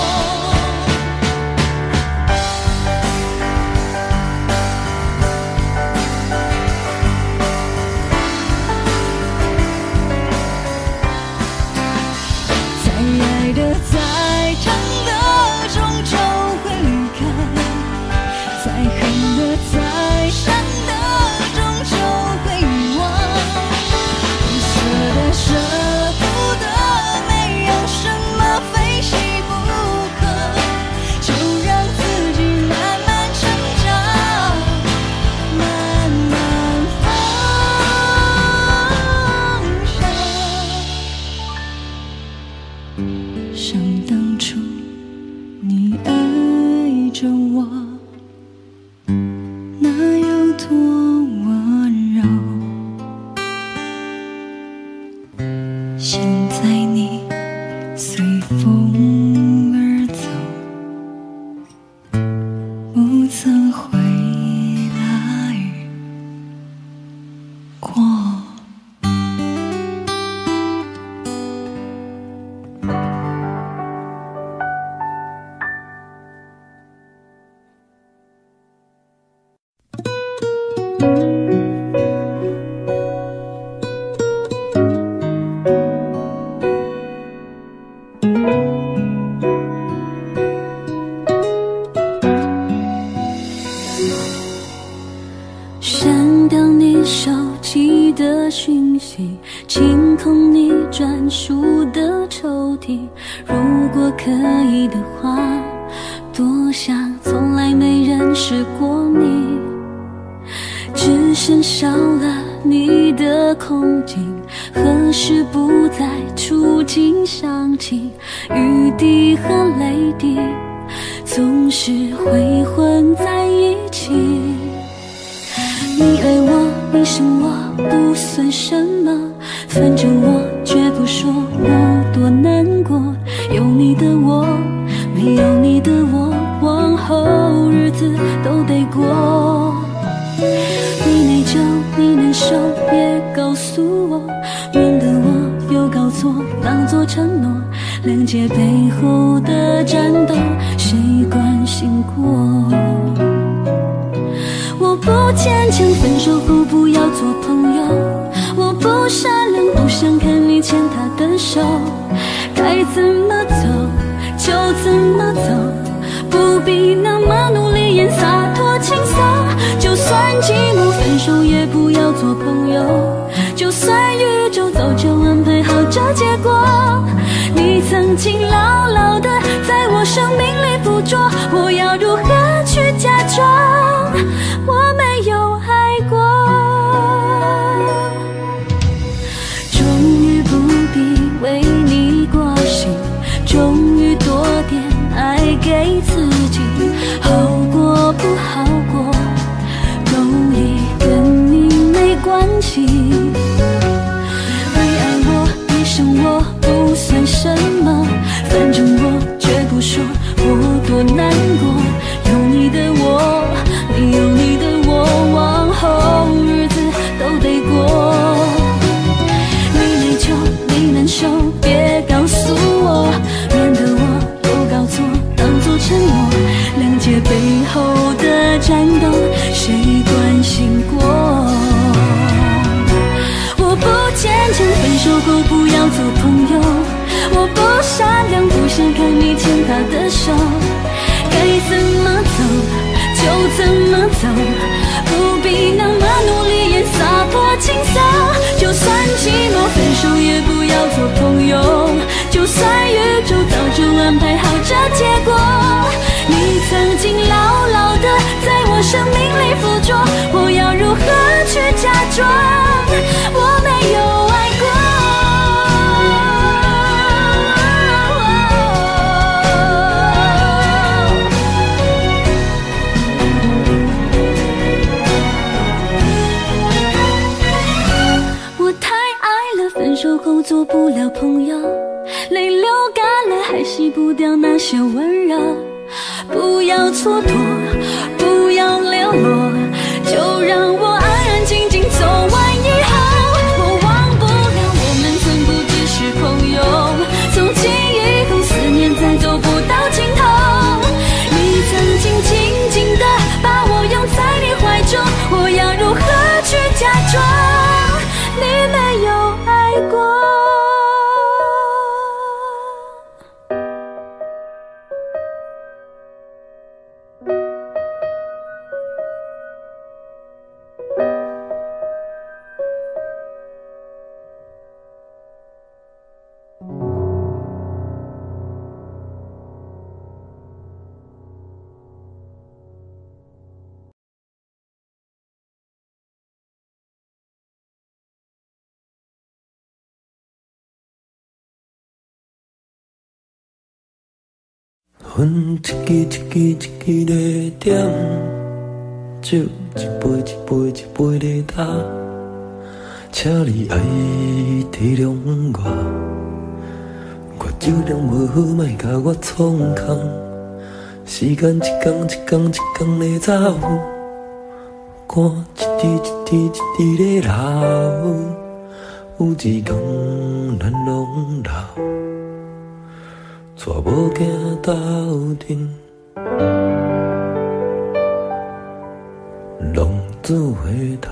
再爱的再真的终究会离开，再恨的再伤的终究会遗忘。不舍的舍不得，没有什么非谁不可，就让自己慢慢成长，慢慢放下。想当初你爱着我，那有多温柔，现在你随风而走，不曾回来过。 删掉你手机的讯息，清空你专属的抽屉。如果可以的话，多想从来没认识过你，只剩少了你的空景，何时不再触景伤情？雨滴和泪滴总是会混在一起。你爱我，你生我，不算什么，反正我绝不说我多难过。有你的我，没有你的我，往后日子都得过。你内疚，你难受，别告诉我，免得我又搞错，当作承诺。谅解背后的战斗，谁关心过？我不坚强，分手后不要做朋友。我不该怎么走就怎么走，不必那么努力演洒脱轻松。就算寂寞分手也不要做朋友，就算宇宙早就安排好这结果。你曾经牢牢的在我生命里附着，我要如何去假装我没有爱过？终于不必为你挂心，终于多点爱给自己，好过不好过都已跟你没关系。你爱我你生我不算什么，反正我绝不说我多难过。有你的我，你有你的我，往后日子都得过。你内疚你难受别告诉我，免得我又搞错当作沉默。谅解背后的战斗谁关心过？我不坚强，分手后不要做朋友，我不善良，不想看你牵他的手。该怎么走就怎么走，不必那么努力演洒脱轻松。就算寂寞分手也不要做朋友，就算宇宙早就安排好这结果。你曾经牢牢的在我生命里附着，我要如何去假装我没有爱过？我太爱了，分手后做不了朋友，泪流干了还洗不掉那些温柔。不要蹉跎，不要流落，就让我安安静静走完以后。我忘不了我们曾不只是朋友，从今以后思念再走不到尽头。你曾经紧紧地把我拥在你怀中，我要如何去假装你没有爱过？ 云一支一支一支在点，酒一杯一杯一杯在干，请你爱体谅我，我酒量无好，莫甲我创空。时间一天一天一天在走，汗一滴一滴一滴在流，有一天咱拢老。带某囝斗阵，浪子回头。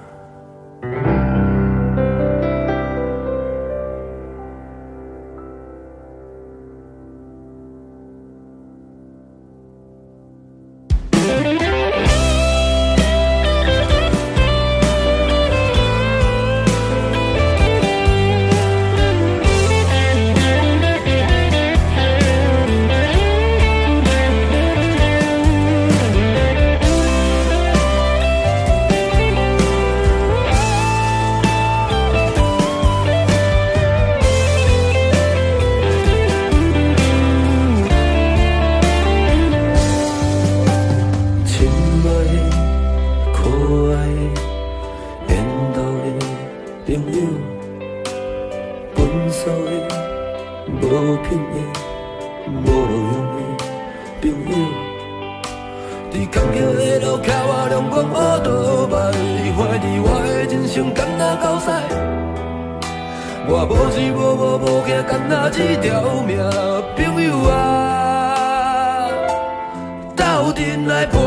我无钱无无无惊，干那一条命，朋友啊，斗阵来搏。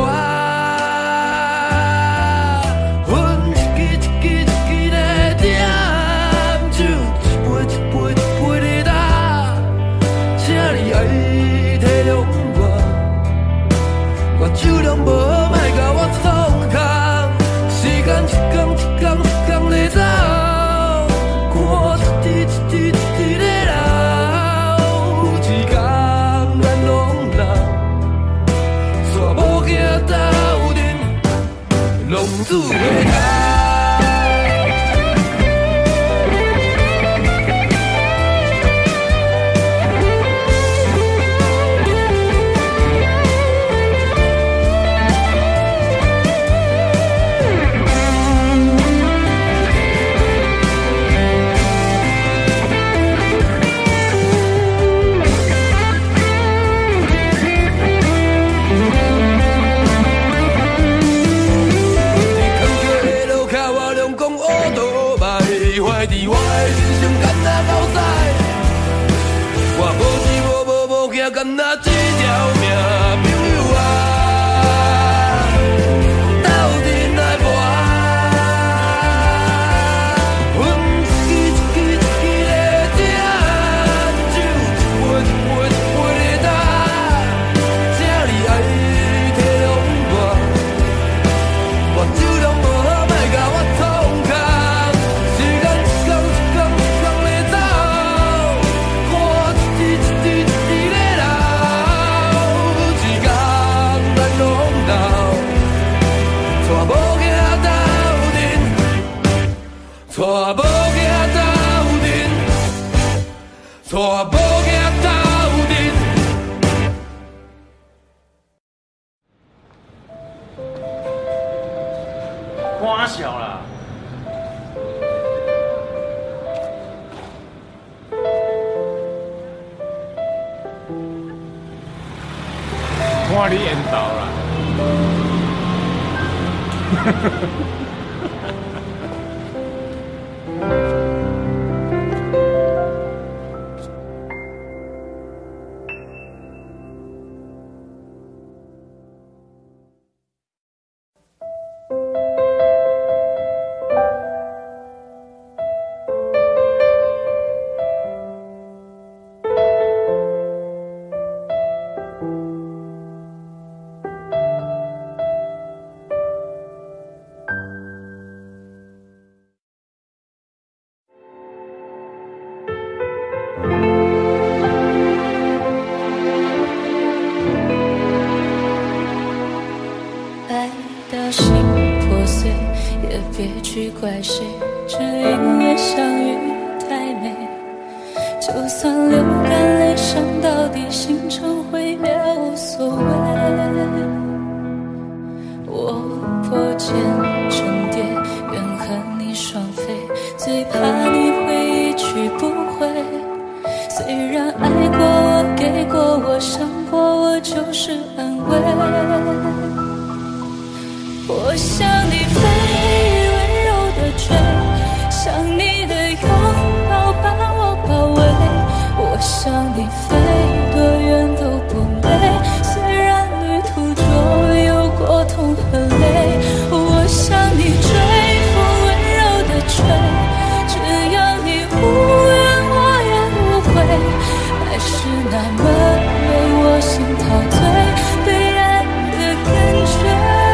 云一支一支一支在点，酒一杯一杯一杯在干， 子袂干。干那一条命，朋友啊，斗阵来搏，阮一支一支一支在吃，酒一杯一杯一杯在干，请你爱体谅我，我酒量无好，莫甲我创空，时间一天一天一天在走，看一支一支一支在来。带某囝斗阵，带某囝斗阵，带某囝斗阵。 欢笑啦！看你缘投啦！ 爱到心破碎，也别去怪谁，只因为相遇太美。就算流干泪，伤到底，心成灰也无所谓。我破茧成蝶，愿和你双飞，最怕你会一去不回。虽然爱过我，给过我，伤过我，就是安慰。我向你飞，温柔的追，想你的拥抱把我包围。我向你飞，多远都不累，虽然旅途中有过痛和泪。我向你追，风温柔的吹，只要你无怨我也无悔。爱是那么美，我心陶醉，被爱的感觉。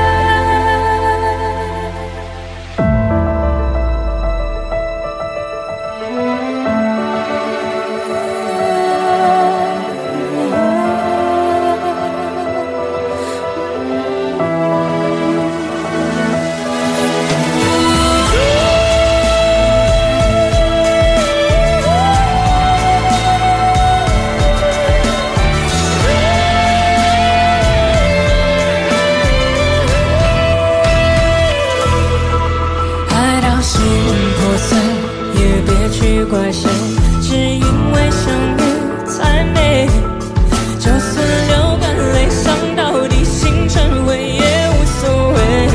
怪谁？只因为相遇太美。就算流干泪，伤到底，心成灰也无所谓。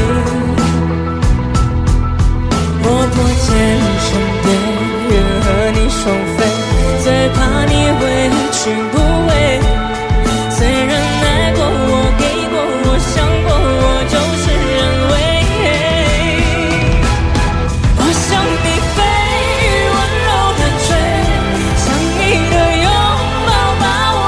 我破茧成蝶，愿和你双飞，最怕你会一去不回。虽然爱过我，给过我，想过我，就是认为。我向你飞。温柔的追，想你的拥抱把我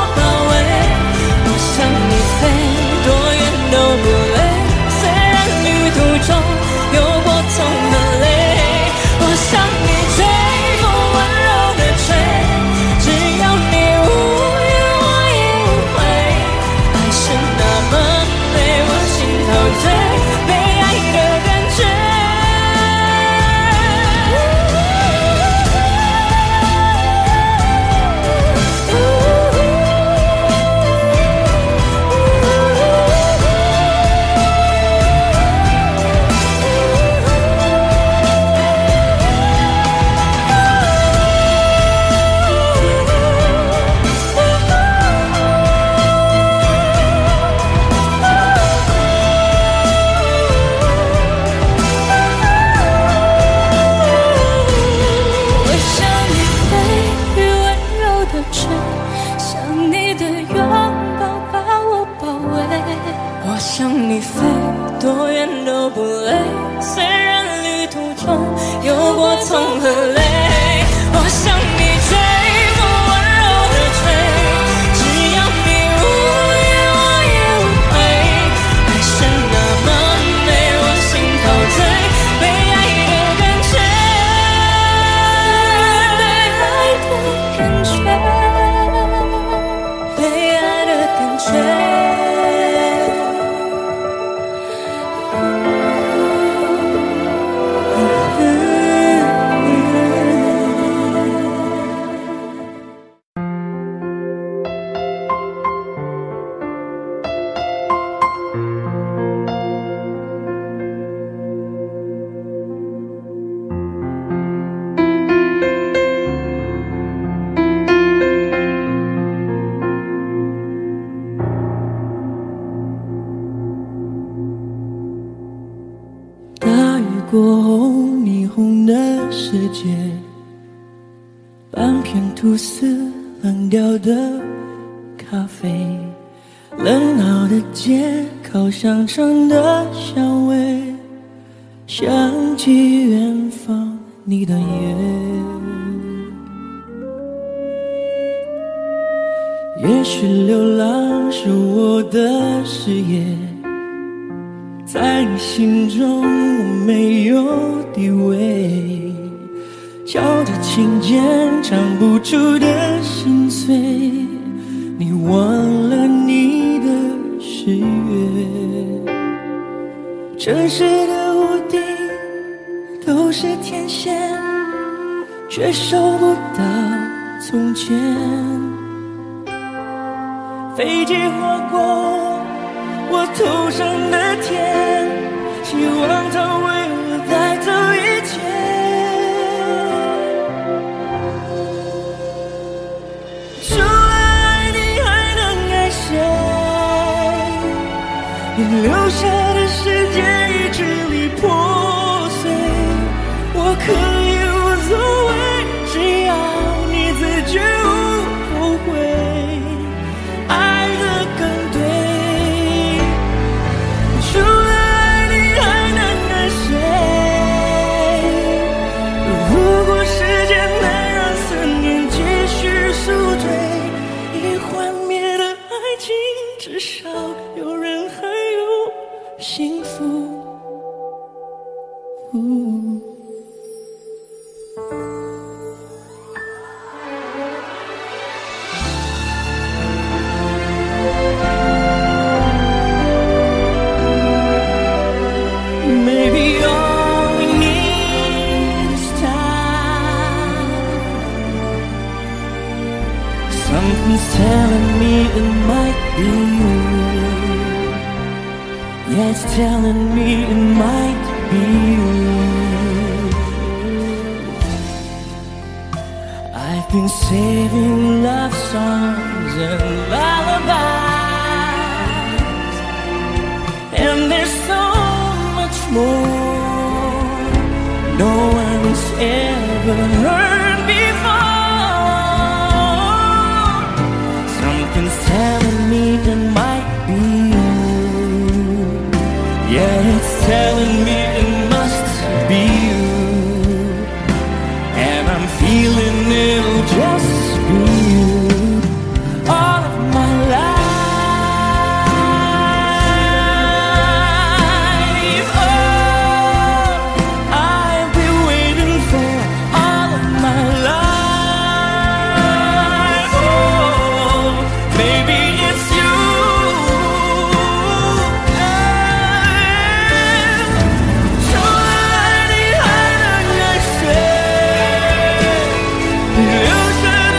多远都不累。虽然旅途中有过痛和泪，我向你追，不温柔的追，只要你无怨我也无悔。爱是那么美，我心陶醉，被爱的感觉，被爱的感觉，被爱的感觉。 过后，霓虹的世界，半片吐司，冷掉的咖啡，冷闹的街，烤香肠的香味，想起远方你的夜。也许流浪是我的事业，在你心中我没有地位，敲着琴键唱不出的心碎，你忘了你的誓约。城市的屋顶都是天线，却收不到从前。飞机划过我头上的天，希望它为我带走一切。除了爱你还能爱谁？你留下的世界已支离破碎，我可以无所谓，只要你自觉无后悔。爱得更对，除了爱你还能爱谁？如果时间能让思念继续宿醉，已幻灭的爱情至少有人还有幸福。嗯Something's telling me it might be you. Yeah, it's telling me it might be you. I've been saving love songs and lullabies, and there's so much more no one's ever heard before. Something's telling me it might be you. Yeah, it's telling me it must be you. And I'm feeling it'll just be you all of my life. Oh, I've been waiting for all of my life. Illusion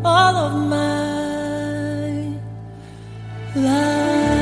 all of my life.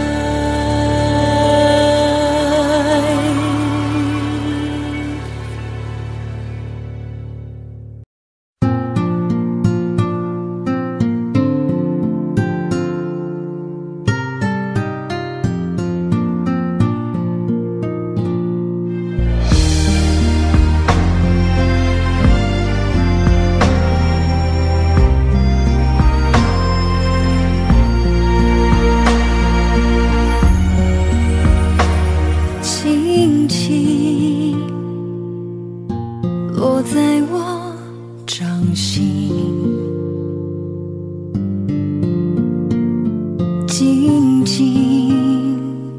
静静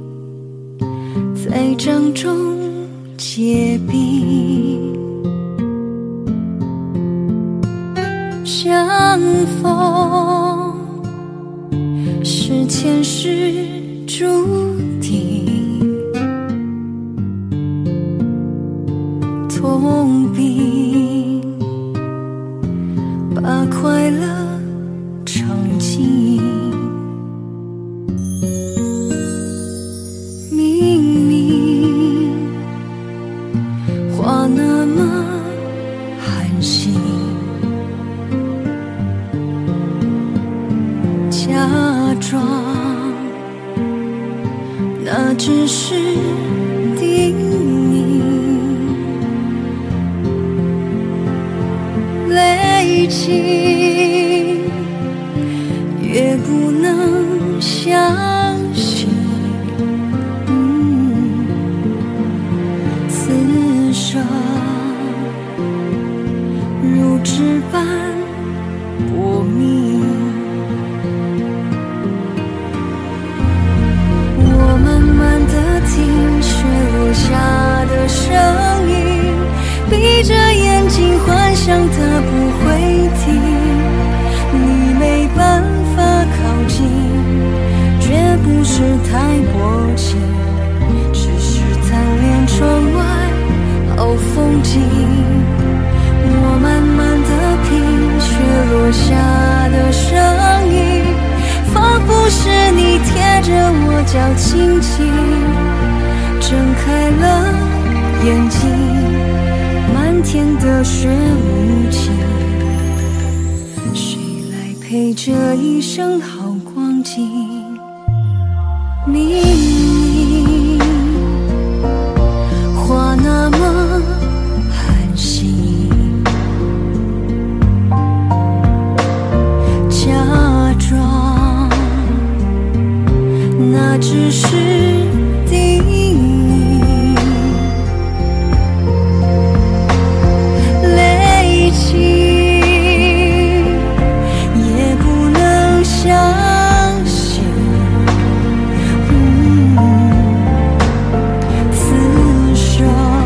在掌中结冰，相逢是前世注定，痛并把快乐尝尽。话那么寒心，假装那只是叮咛，累积越不能相信。如纸般薄命，我慢慢地听雪落下的声音，闭着眼睛幻想它不会停，你没办法靠近，绝不是太薄情，只是贪恋窗外好风景。我慢慢地品雪落下的声音，仿佛是你贴着我脚轻轻睁开了眼睛，漫天的雪无情，谁来陪这一生好光景？明明话那么寒心，那只是叮咛，累积也不能相信，嗯，此生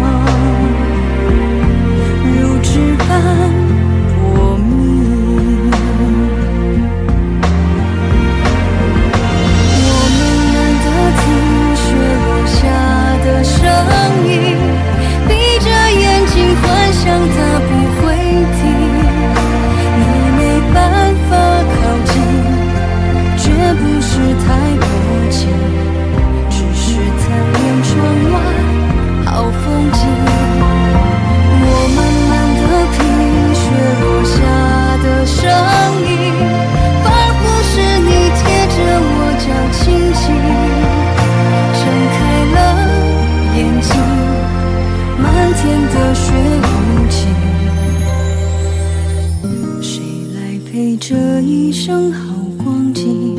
如纸般薄命。的声音，闭着眼睛幻想它不会停，你没办法靠近，绝不是太薄情，只是贪恋窗外好风景。我慢慢地品雪落下的声音，仿佛是你贴着我脚轻轻睁开了眼睛，漫天的雪无情，谁来陪这一生好光景？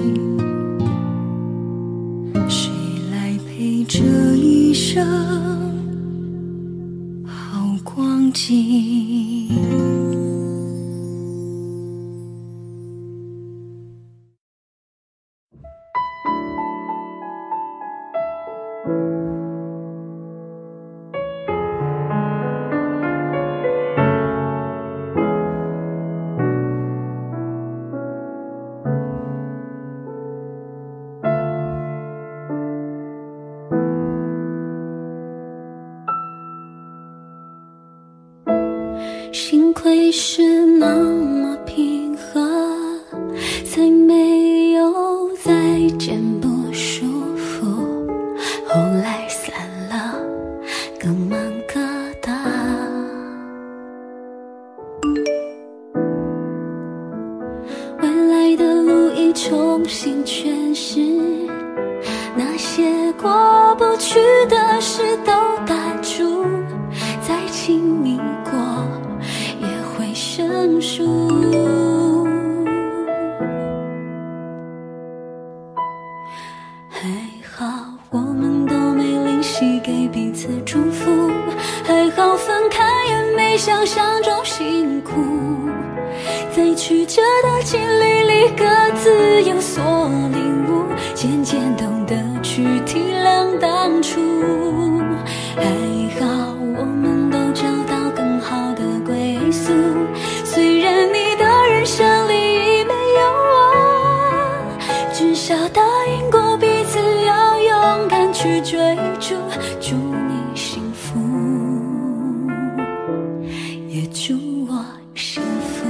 谁来陪这一生好光景？ 幸亏是那么平和， 未来的路已重新诠释，那些过不去的事都打住，再亲密过也会生疏。还好我们都没灵犀给彼此祝福，还好分开也没想象中辛苦，在曲折的经历里各自有所领悟，渐渐懂得去体谅当初。还好我们都找到更好的归宿，虽然你的人生里已没有我，至少答应过彼此要勇敢去追逐。祝你幸福，也祝我幸福。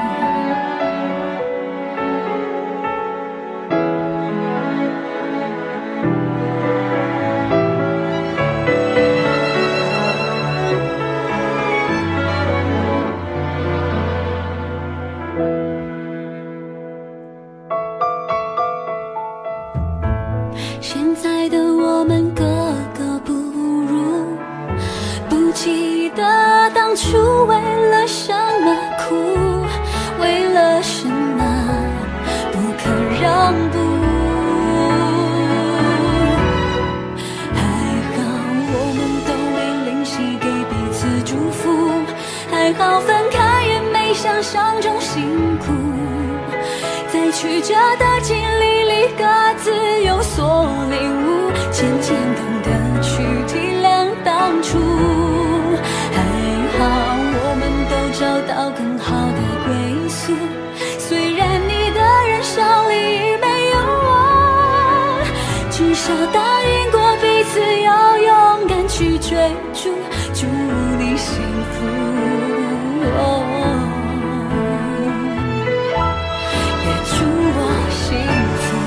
现在的我们格格不入，不记得当初为了什么哭，为了什么不肯让步。还好我们都没灵犀给彼此祝福，还好分开也没想象中辛苦，在曲折的经历里各自有所领悟，渐渐懂得去体谅当初。还好我们都找到更好的归宿，虽然你的人生里已没有我，至少答应过彼此要勇敢去追逐。祝你幸福，哦，也祝我幸福。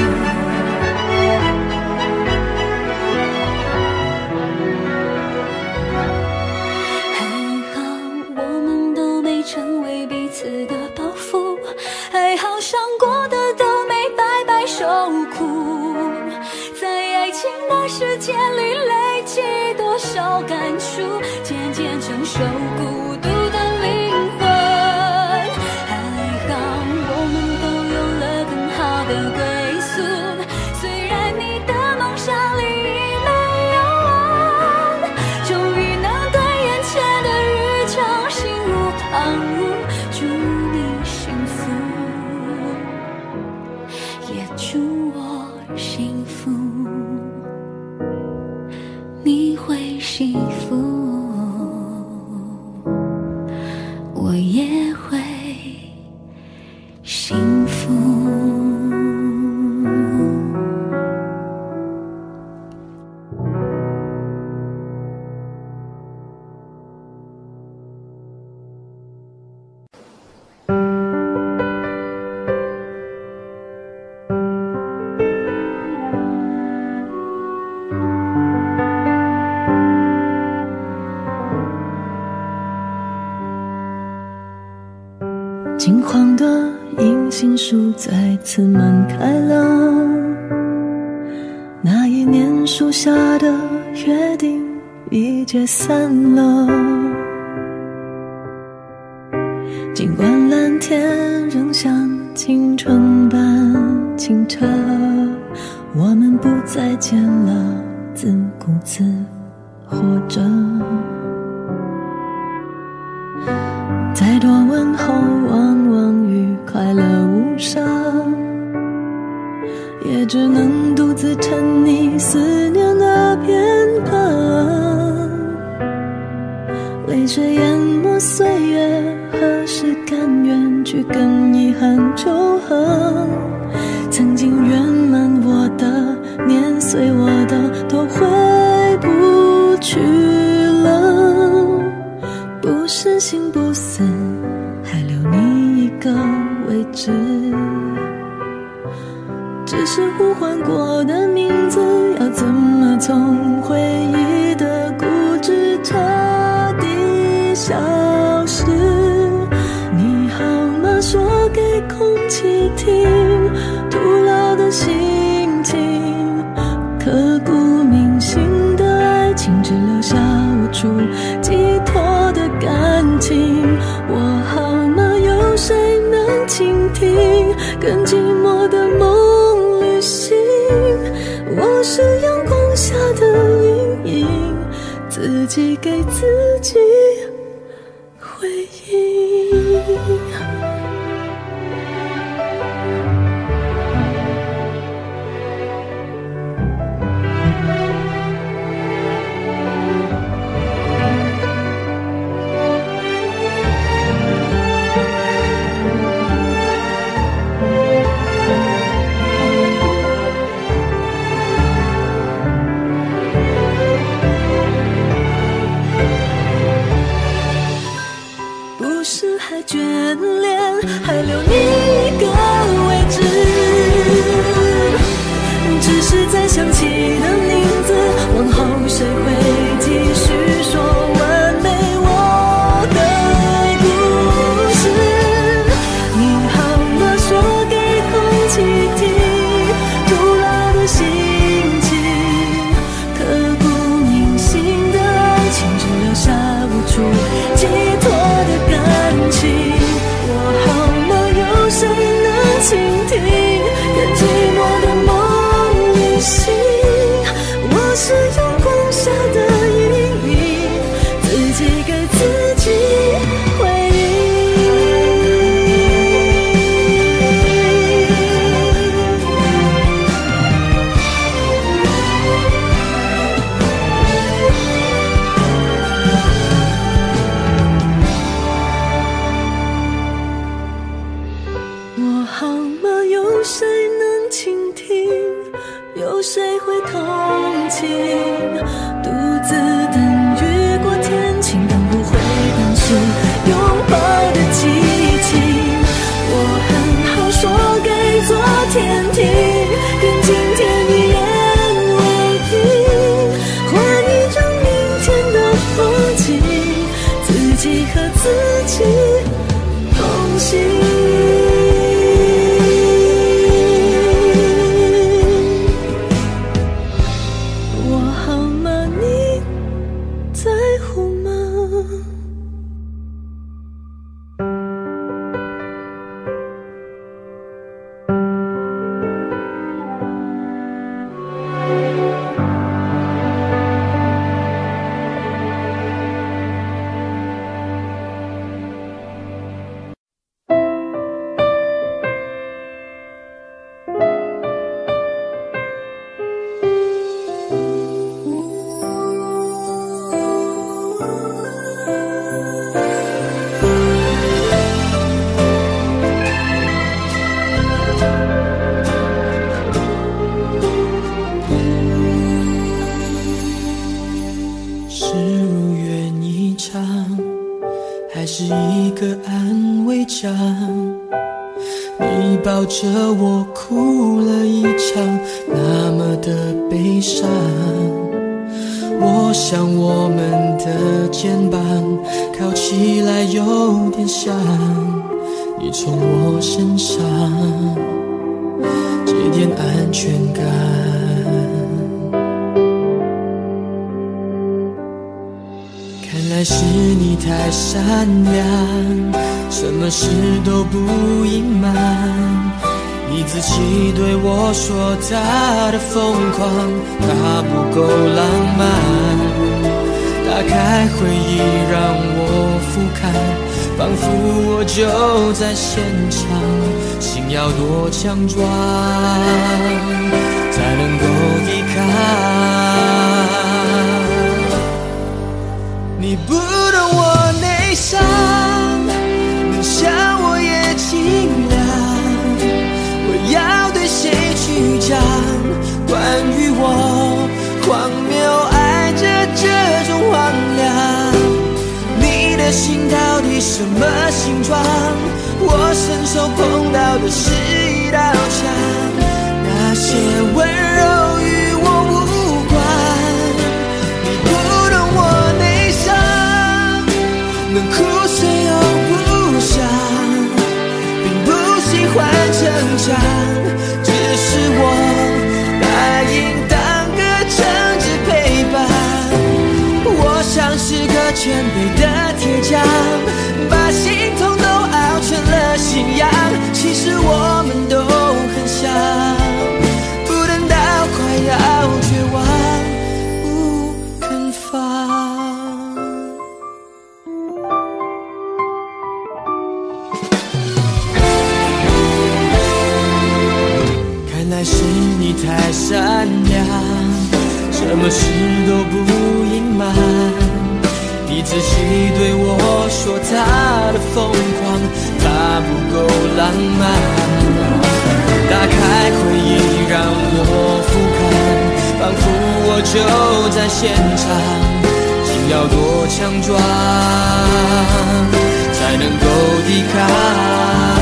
还好我们都没成为彼此的包袱，还好伤过的都没白白受苦，在爱情的世界里累积多少感触，渐渐成熟孤独的灵魂。还好我们都有了更好的归宿，虽然你的梦想里已没有我，终于能对眼前的日常心无旁骛。祝你幸福，也祝我幸福，你会幸福，我也会幸福。 金黄的银杏树再次满开了，那一年树下的约定已解散了。尽管蓝天仍像青春般清澈，我们不再见了，自顾自活着。再多问候往往与快乐无伤，也只能独自沉溺思念的片刻。泪水淹没岁月，何时甘愿去跟遗憾求和？曾经圆满我的，年岁我的，都回不去了。不是心不死，还留你一个位置，只是呼唤过的名字，要怎么从回忆的固执彻底消失？你好吗？说给给空气听，徒劳的心情，刻骨铭心的爱情，只留下无处寄托的感情。我好吗？有谁能倾听？更寂寞的梦旅行，我是阳光下的阴影，自己给自己回应。不是还眷恋，还留你一个位置，只是在想起的名字，往后谁会继续说完美我的故事？你好吗？说给空气听，徒劳的心情，刻骨铭心的爱情，只留下无处寄托的感情。我好吗？有谁能倾听？更寂寞的梦旅行，我是阳光下的阴影，自己给自己回我好吗？有谁能倾听？有谁会同情？独自等雨过天晴，更不会担心拥抱的激情。我很好说给昨天听，跟今天一言为定，换一张明天的风景，自己和自己同行。 还是一个安慰奖，你抱着我哭了一场，那么的悲伤。我想我们的肩膀靠起来有点像，你从我身上借点安全感。看来是你太善良，什么事都不隐瞒，你自己对我说他的疯狂，他不够浪漫。打开回忆让我俯瞰，仿佛我就在现场，心要多强壮才能够依靠。你不懂我内伤，能想我也尽量，我要对谁去讲关于我荒谬爱着这种荒凉？你的心到底什么形状？我伸手碰到的是一道墙，那些温柔与我无关。你不懂我内伤，能哭谁又不想，并不是强，只是我答应当个诚挚陪伴。我像是个全备的铁匠，把心痛都熬成了信仰。其实我们都很像，不等到快要绝望不肯放。看来是你太善良，什么事都不隐瞒。你仔细对我说他的疯狂，他不够浪漫。打开回忆让我俯瞰，仿佛我就在现场。心要多强壮，才能够抵抗。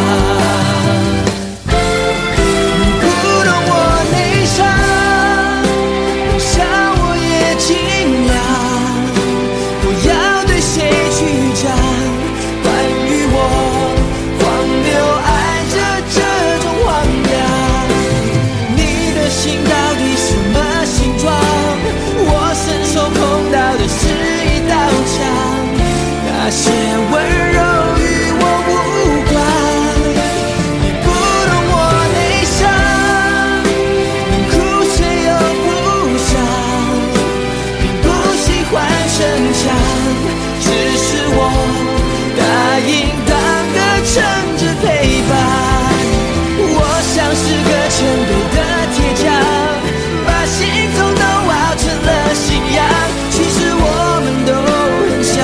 那些温柔与我无关，你不懂我内伤，能哭谁又不想，并不喜欢逞强，只是我答应当个诚挚陪伴。我像是个全备的铁匠，把心痛都熬成了信仰。其实我们都很像，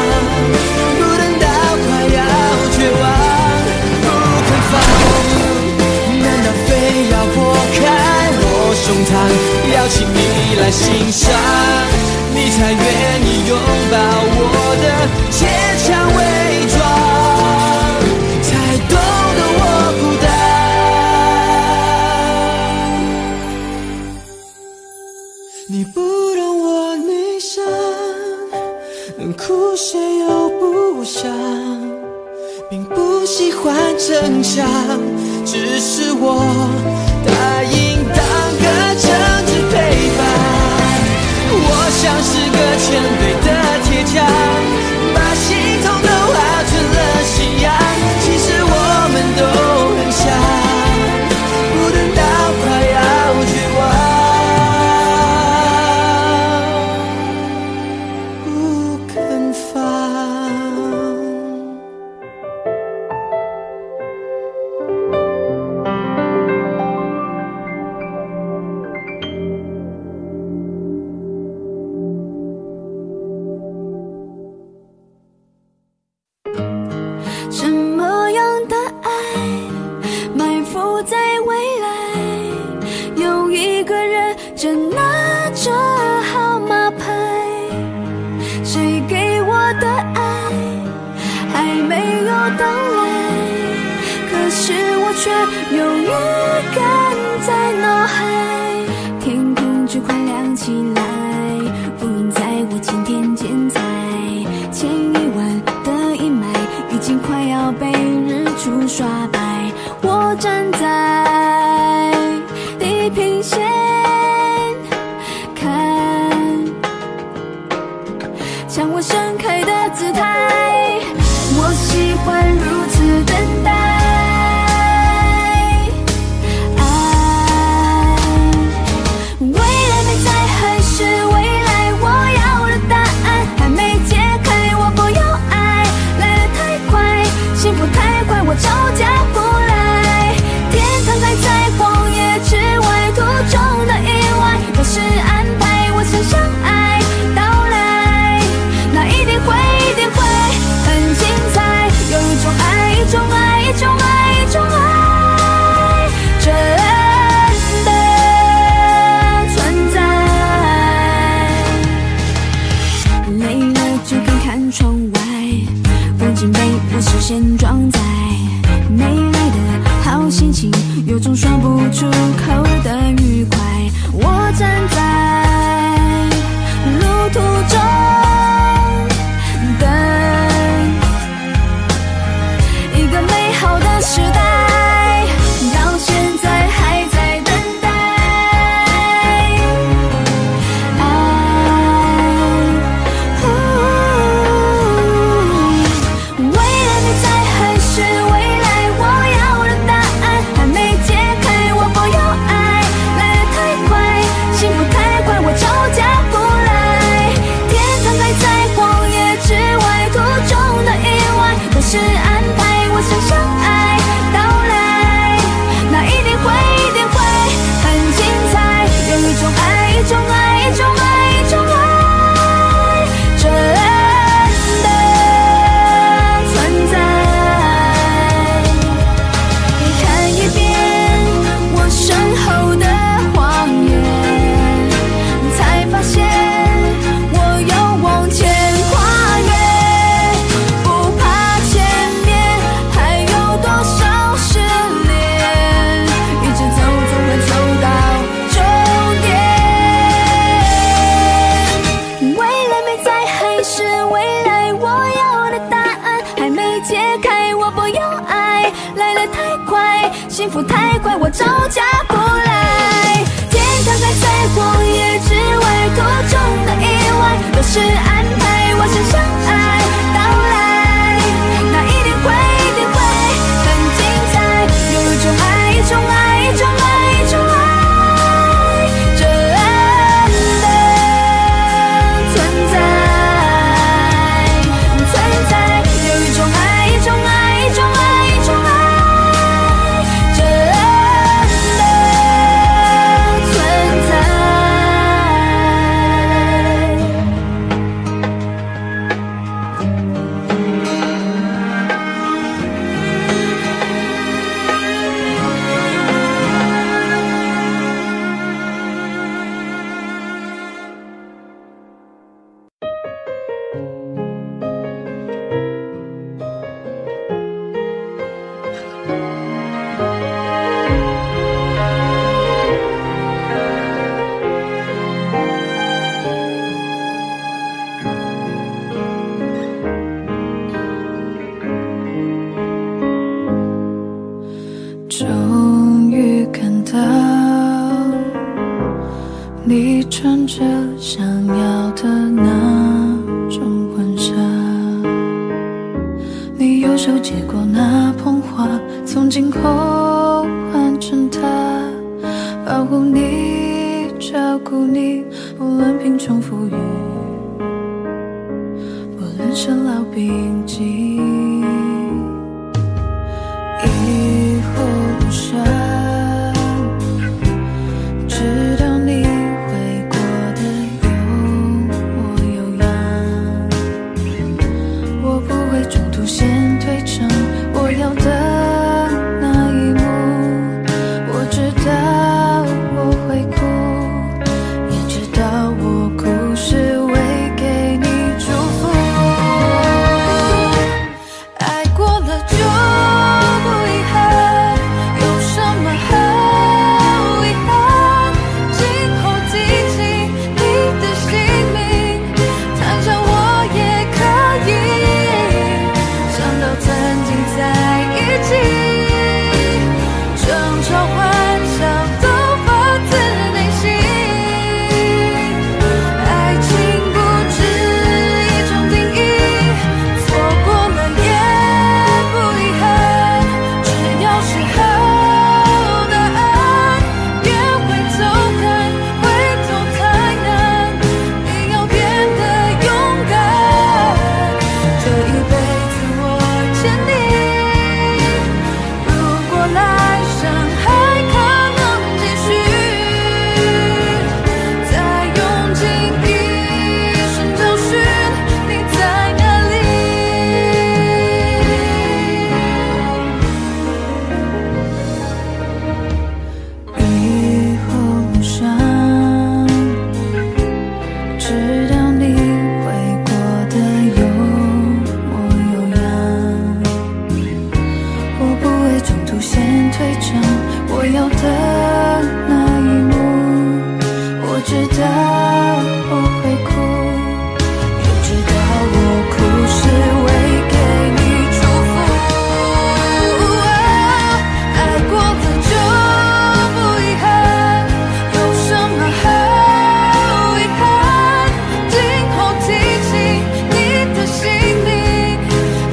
胸膛邀请你来欣赏，你才愿意拥抱我的坚强伪装，才懂得我孤单。你不懂我内伤，能哭谁又不想，并不喜欢逞强，只是我答应当个诚挚陪伴。我像是个全备的铁匠，把心痛都熬成了信仰。其实我们都很像，不等到快要绝望不肯放。 什么样的爱埋伏在未来？有一个人正拿着号码牌，谁给我的爱还没有到来，可是我却有预感在脑海。天空就快亮起来，乌云在我今天剪裁，前一晚的阴霾已经快要被日出刷白。我站在地平线看，向我盛开的姿态，我喜欢如此等待。爱，未来没在还是未来，我要的答案还没解开，我不要爱，来得太快，幸福太快，我招架不来。天堂在快，幸福太快，我招架不来。天堂再彩虹，也只为途中的意外，都是安排，我想相爱到来，那一定会，一定会很精彩。有一种爱，一种爱，一种爱，一种爱。 终于看到你穿着想要的那种婚纱，你右手接过那捧花，从今后换成他保护你，照顾你，不论贫穷富裕，不论生老病疾。以后路上，直到你会过得有模有样，我不会中途先退场，我要的那一幕，我知道我会哭，也知道我哭是为给你祝福。爱过了就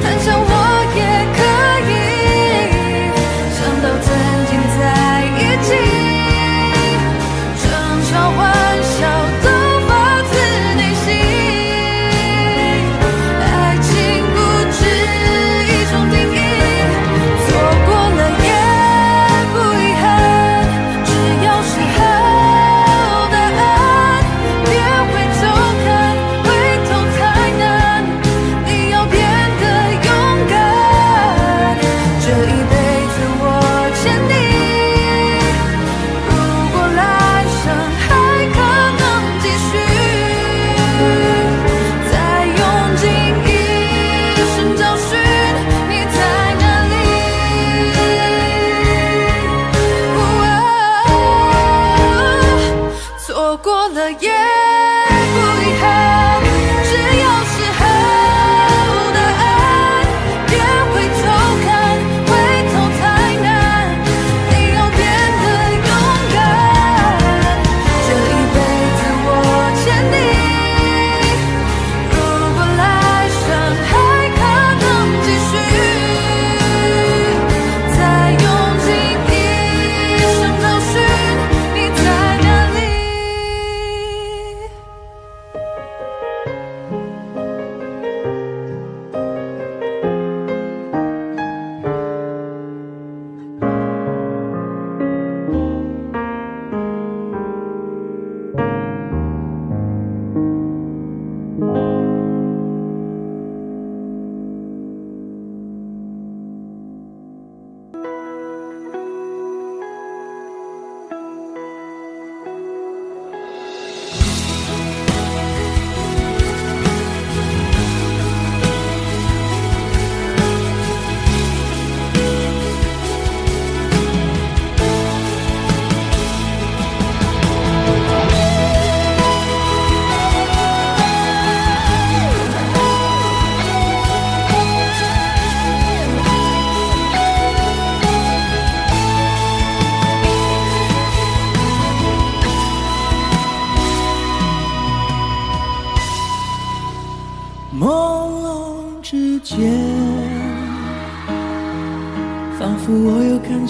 想到曾经在一起。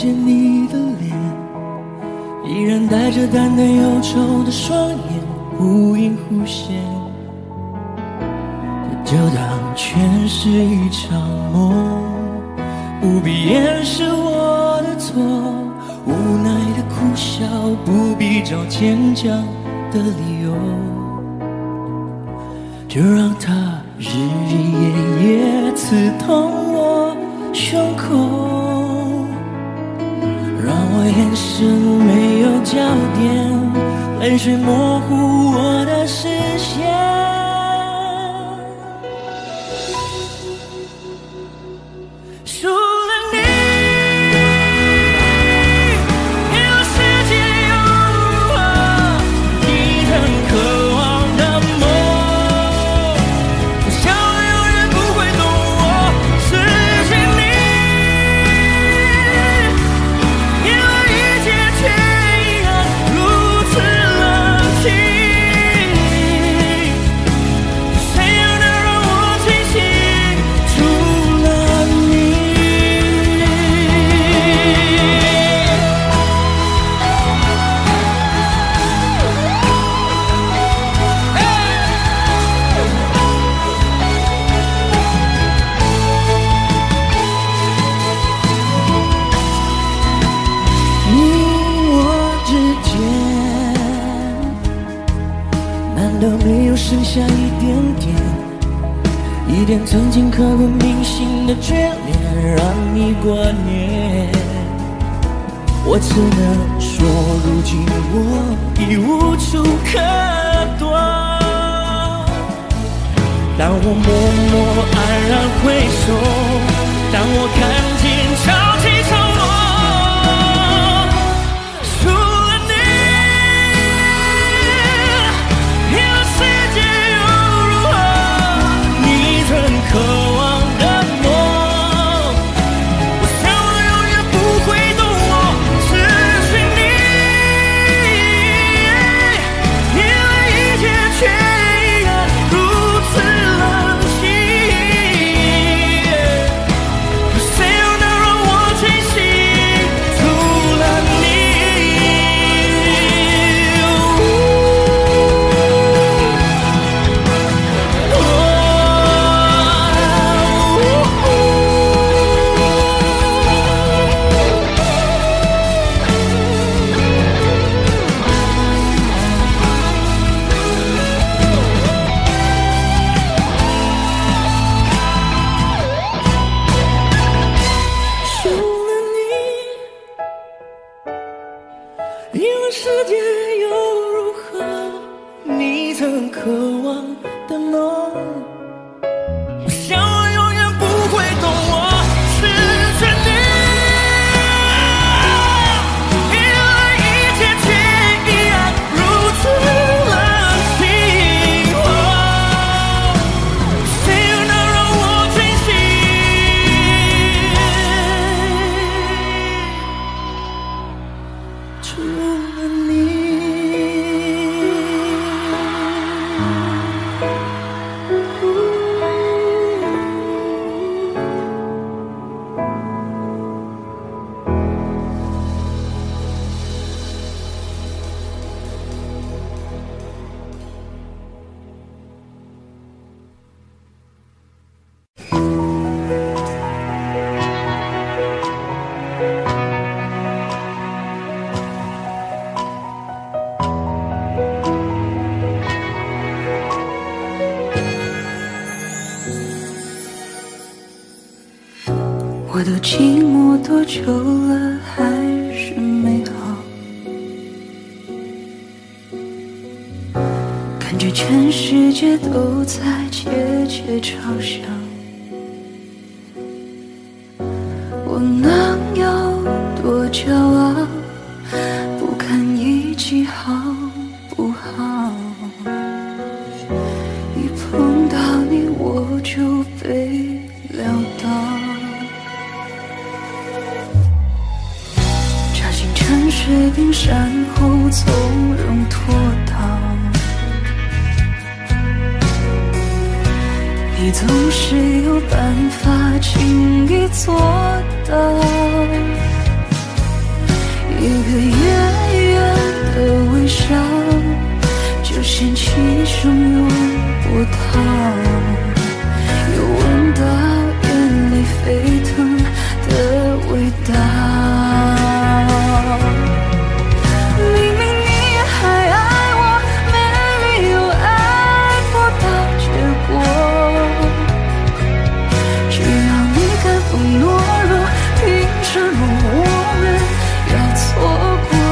见你的脸，依然带着淡淡忧愁的双眼，忽隐忽现，就当全是一场梦，不必掩饰我的错，无奈的苦笑，不必找坚强的理由，就让它日日夜夜刺痛我胸口，让我眼神没有焦点，泪水模糊我的视线。除了你，别的世界又如何？你很渴望的梦，我想我永远不会懂我失去你，因为一切却依然如此冷清。谁又能让我清醒？除了你。你我之间，难道没有剩下一点点，一点曾经刻骨铭心的眷恋，让你挂念？我只能说，如今我已无处可躲。当我默默黯然回首，当我看见潮起潮落，除了你，别的世界又如何？你曾渴望的梦，我想我永远不会懂我失去你，因为一切却依然如此冷清。谁又能让我清醒？除了你。除了你，因为世界又如何？你曾渴望的梦，我想我永远不会懂我失去你，因为一切却依然如此冷清。哦，谁又能让我清醒？除了你。 我都寂寞多久了，还是美好，感觉全世界都在窃窃嘲笑，我能有多骄傲？不堪一击好不好？一碰到你我就被撂倒，扎进沉水冰山后从容脱逃，你总是有办法轻易做到。 一个远远的微笑，就掀起汹涌波涛，又闻到眼泪沸腾的味道。明明你还爱我，没理由爱不到结果。只要你敢不懦弱，凭什么我们要错过？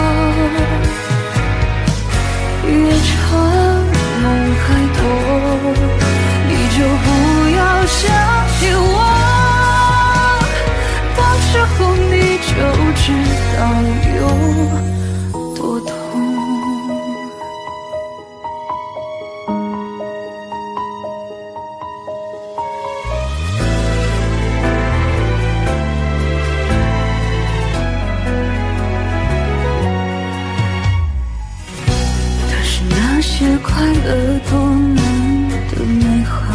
越长梦还多，你就不要相信我，到时候你就知道有多痛。可是那些快乐多么的美好，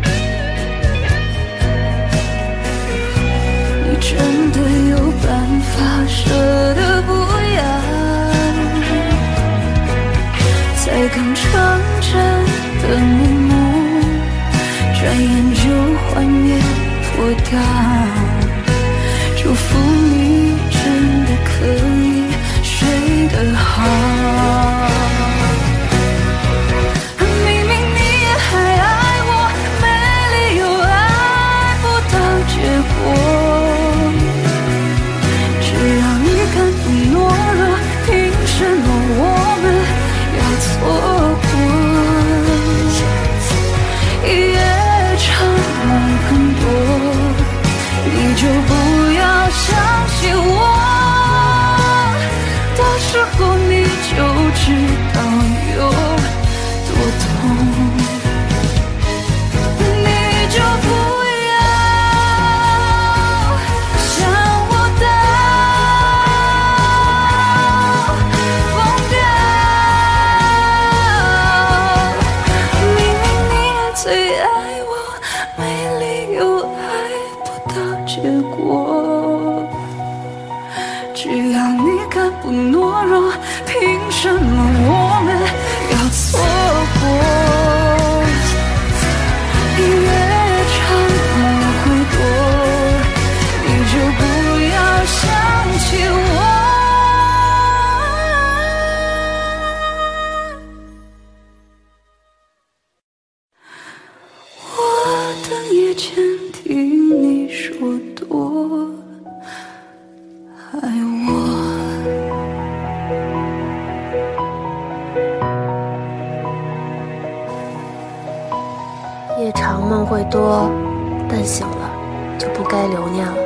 你真的有办法舍得不要？才刚成真的美梦，转眼就幻灭破掉。祝福你真的可以睡得好。明明你也还爱我，没理由爱不到结果。只要你敢不懦弱，凭什么我们要错过？夜长梦很多，你就不要相信我，到时候你就知道有多痛。你就不要想我到疯掉，明明你也最爱我，没理由爱不到结果。只要你敢不懦弱，凭什么我们要错过？越长梦会多，你就不要想起我。我等夜间听你说多爱我。 夜长梦会多，但醒了就不该留念了。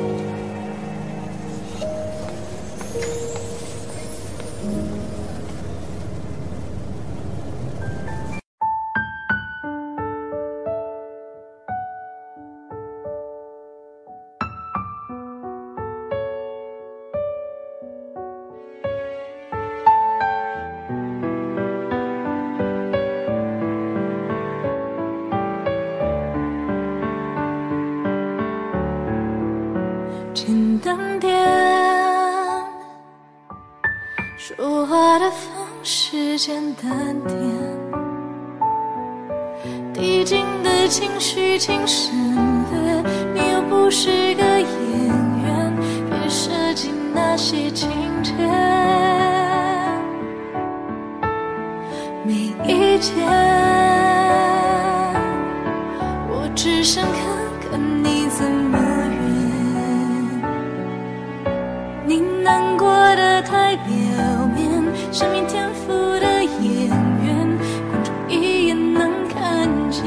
简单点，说话的方式简单点，递进的情绪请省略，你又不是个演员，别设计那些情节。没意见，我只想看看你怎么你难过的太表面，像没天赋的演员，观众一眼能看见。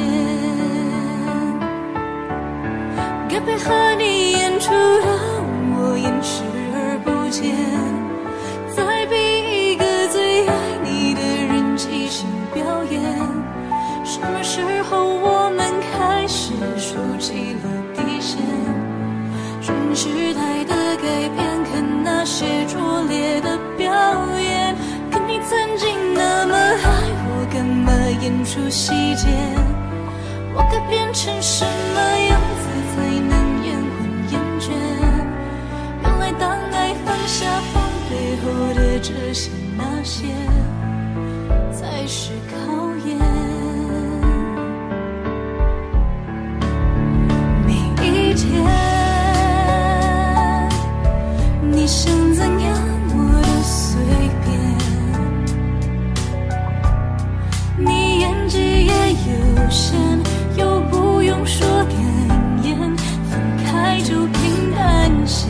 该配合你演出的我演视而不见，再逼一个最爱你的人即兴表演。什么时候我们开始竖起了底线？顺时代的改变，看那些拙劣的表演。可你曾经那么爱我，干嘛演出细节？我该变成什么样子才能延缓厌倦？原来当爱放下防备后的这些那些才是考验。每一天你想怎样我都随便，你演技也有限，又不用说感言，分开就平淡些。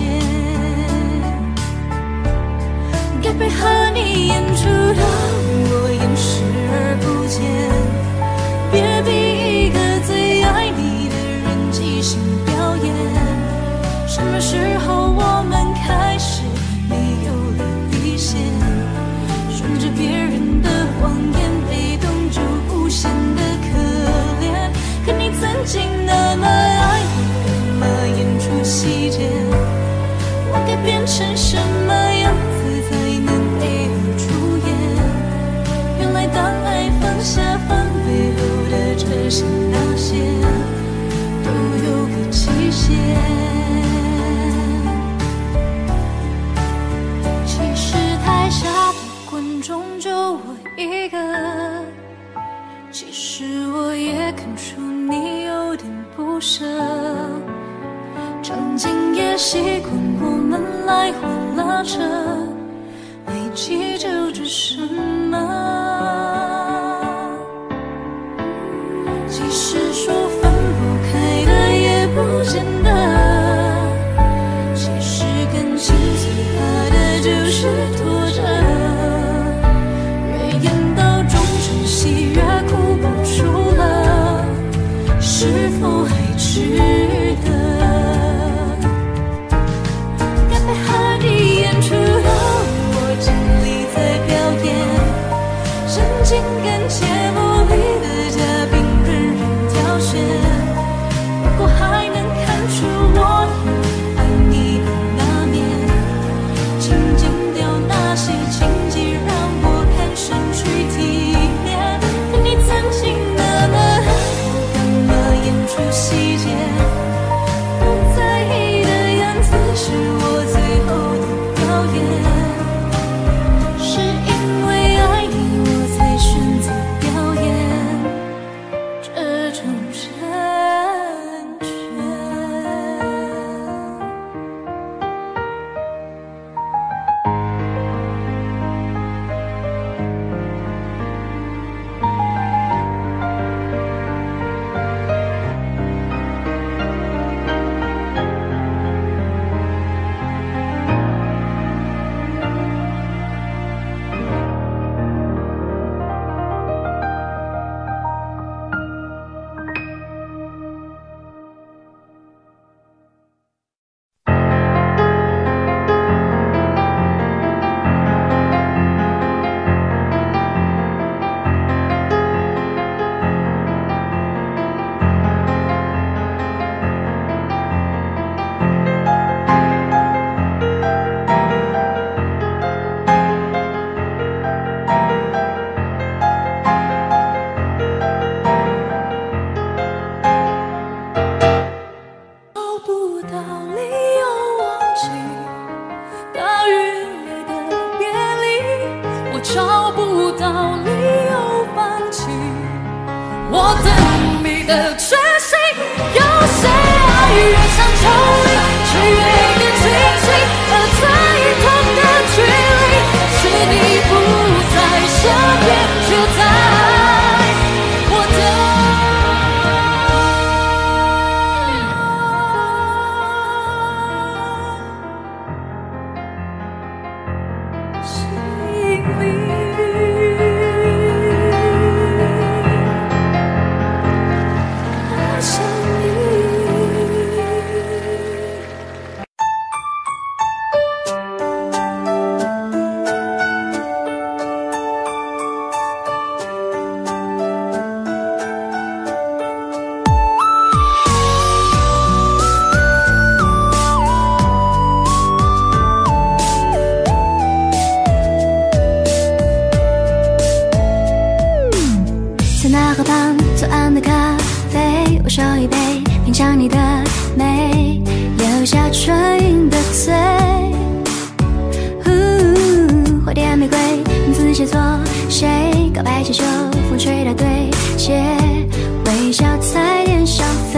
该配合你演出的我演视而不见，别逼一个最爱你的人即兴表演。什么时候我们开始没有了底线，顺着别人的谎言，被动就不显得可怜。可你曾经那么爱我，干嘛演出细节？我该变成什么样子才能配合出演？原来当爱放下放背后的这些那些都有个期限。其实台下的观众就我一个，其实我也看出你有点不舍，场景也习惯我们来回拉扯，没记住这什么。其实说分不开的也不见得，其实感情最怕的就是拖着，越演到中场戏越哭不出了，是否还值得？该配合你演出的我尽力在表演，神经跟节目里的嘉宾任人挑选。如果还能看出我有爱你的那面，请剪掉那些情节，让我看上去体面。可你曾经那么爱我，干嘛演出细节？不在意的样子是我最后的表演。是因为爱你，我才选择表演这种成全。找不到理由忘记大雨里的别离，我找不到理由放弃我等你的决心。有谁爱越想抽离，却越更清晰，而在同的距离，是你不在身边，就在我的心里。爱上你。 在那河旁左岸的咖啡，我手一杯，品尝你的美，留下春云的醉。呼字写错，谁告白气球，风吹到对街，微笑在天上飞。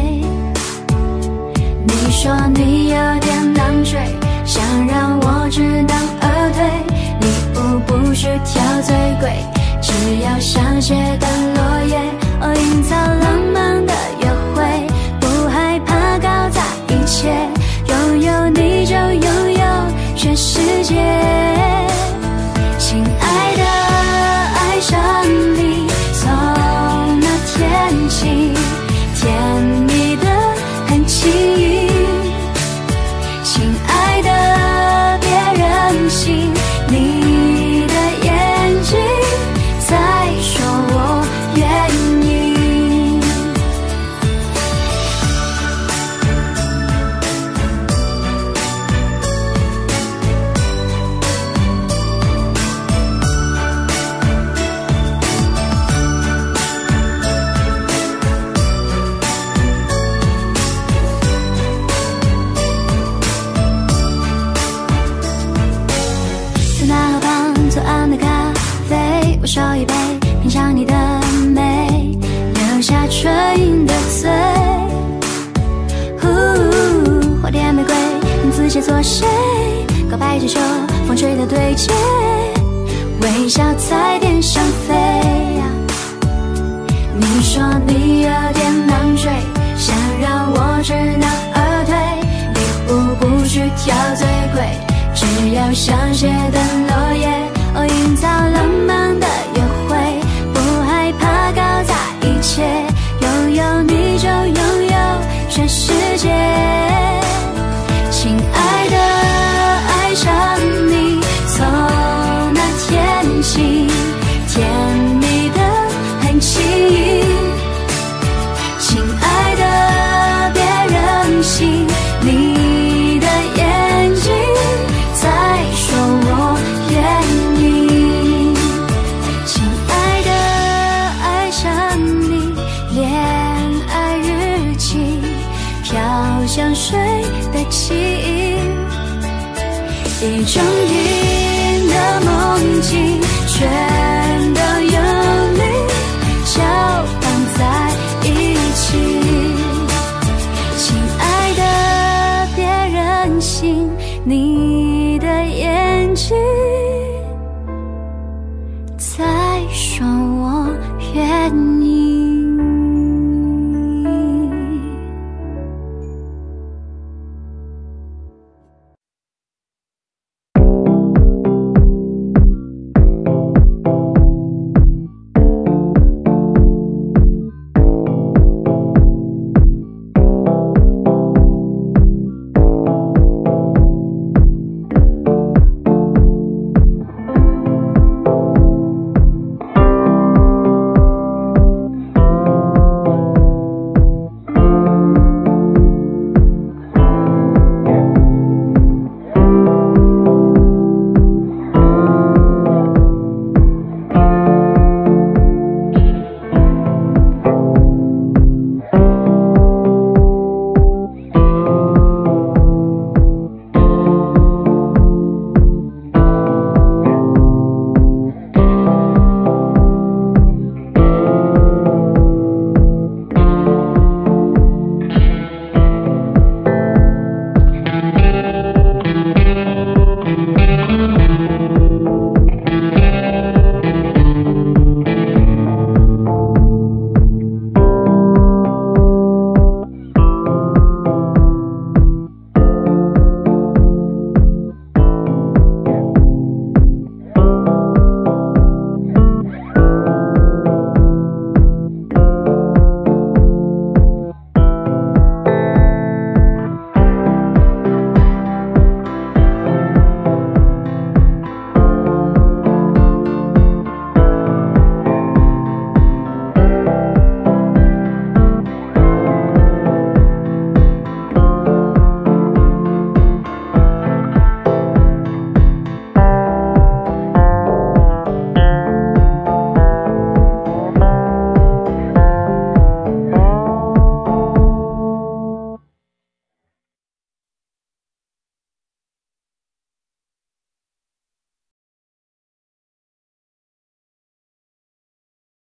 你说你有点难追，想让我知难而退，礼物不需挑最贵，只要香榭的落叶，哦，营造浪漫的约会，不害怕搞砸一切，拥有你就拥有全世界。亲爱的，爱上你，从那天起，甜蜜的很轻易。亲爱的，别任性，你的眼睛在说我愿意。在那河旁左岸的咖啡，我手一杯，品尝你的美，留下纯银的嘴。呼，花店玫瑰，名字写错谁？告白气球，风吹的对街，微笑在天上飞。你说你有点难追，想让我知难而退，礼物不需挑最贵，只要香榭的落叶，哦，营造浪漫的约会，不害怕搞砸一切，拥有你就拥有全世界。亲爱的，爱上你，从那天起，甜蜜的很轻易。亲爱的，别任性，你的眼睛在说我愿意。亲爱的，爱上你，恋爱日记，飘香水的记忆，一种瘾的梦境，却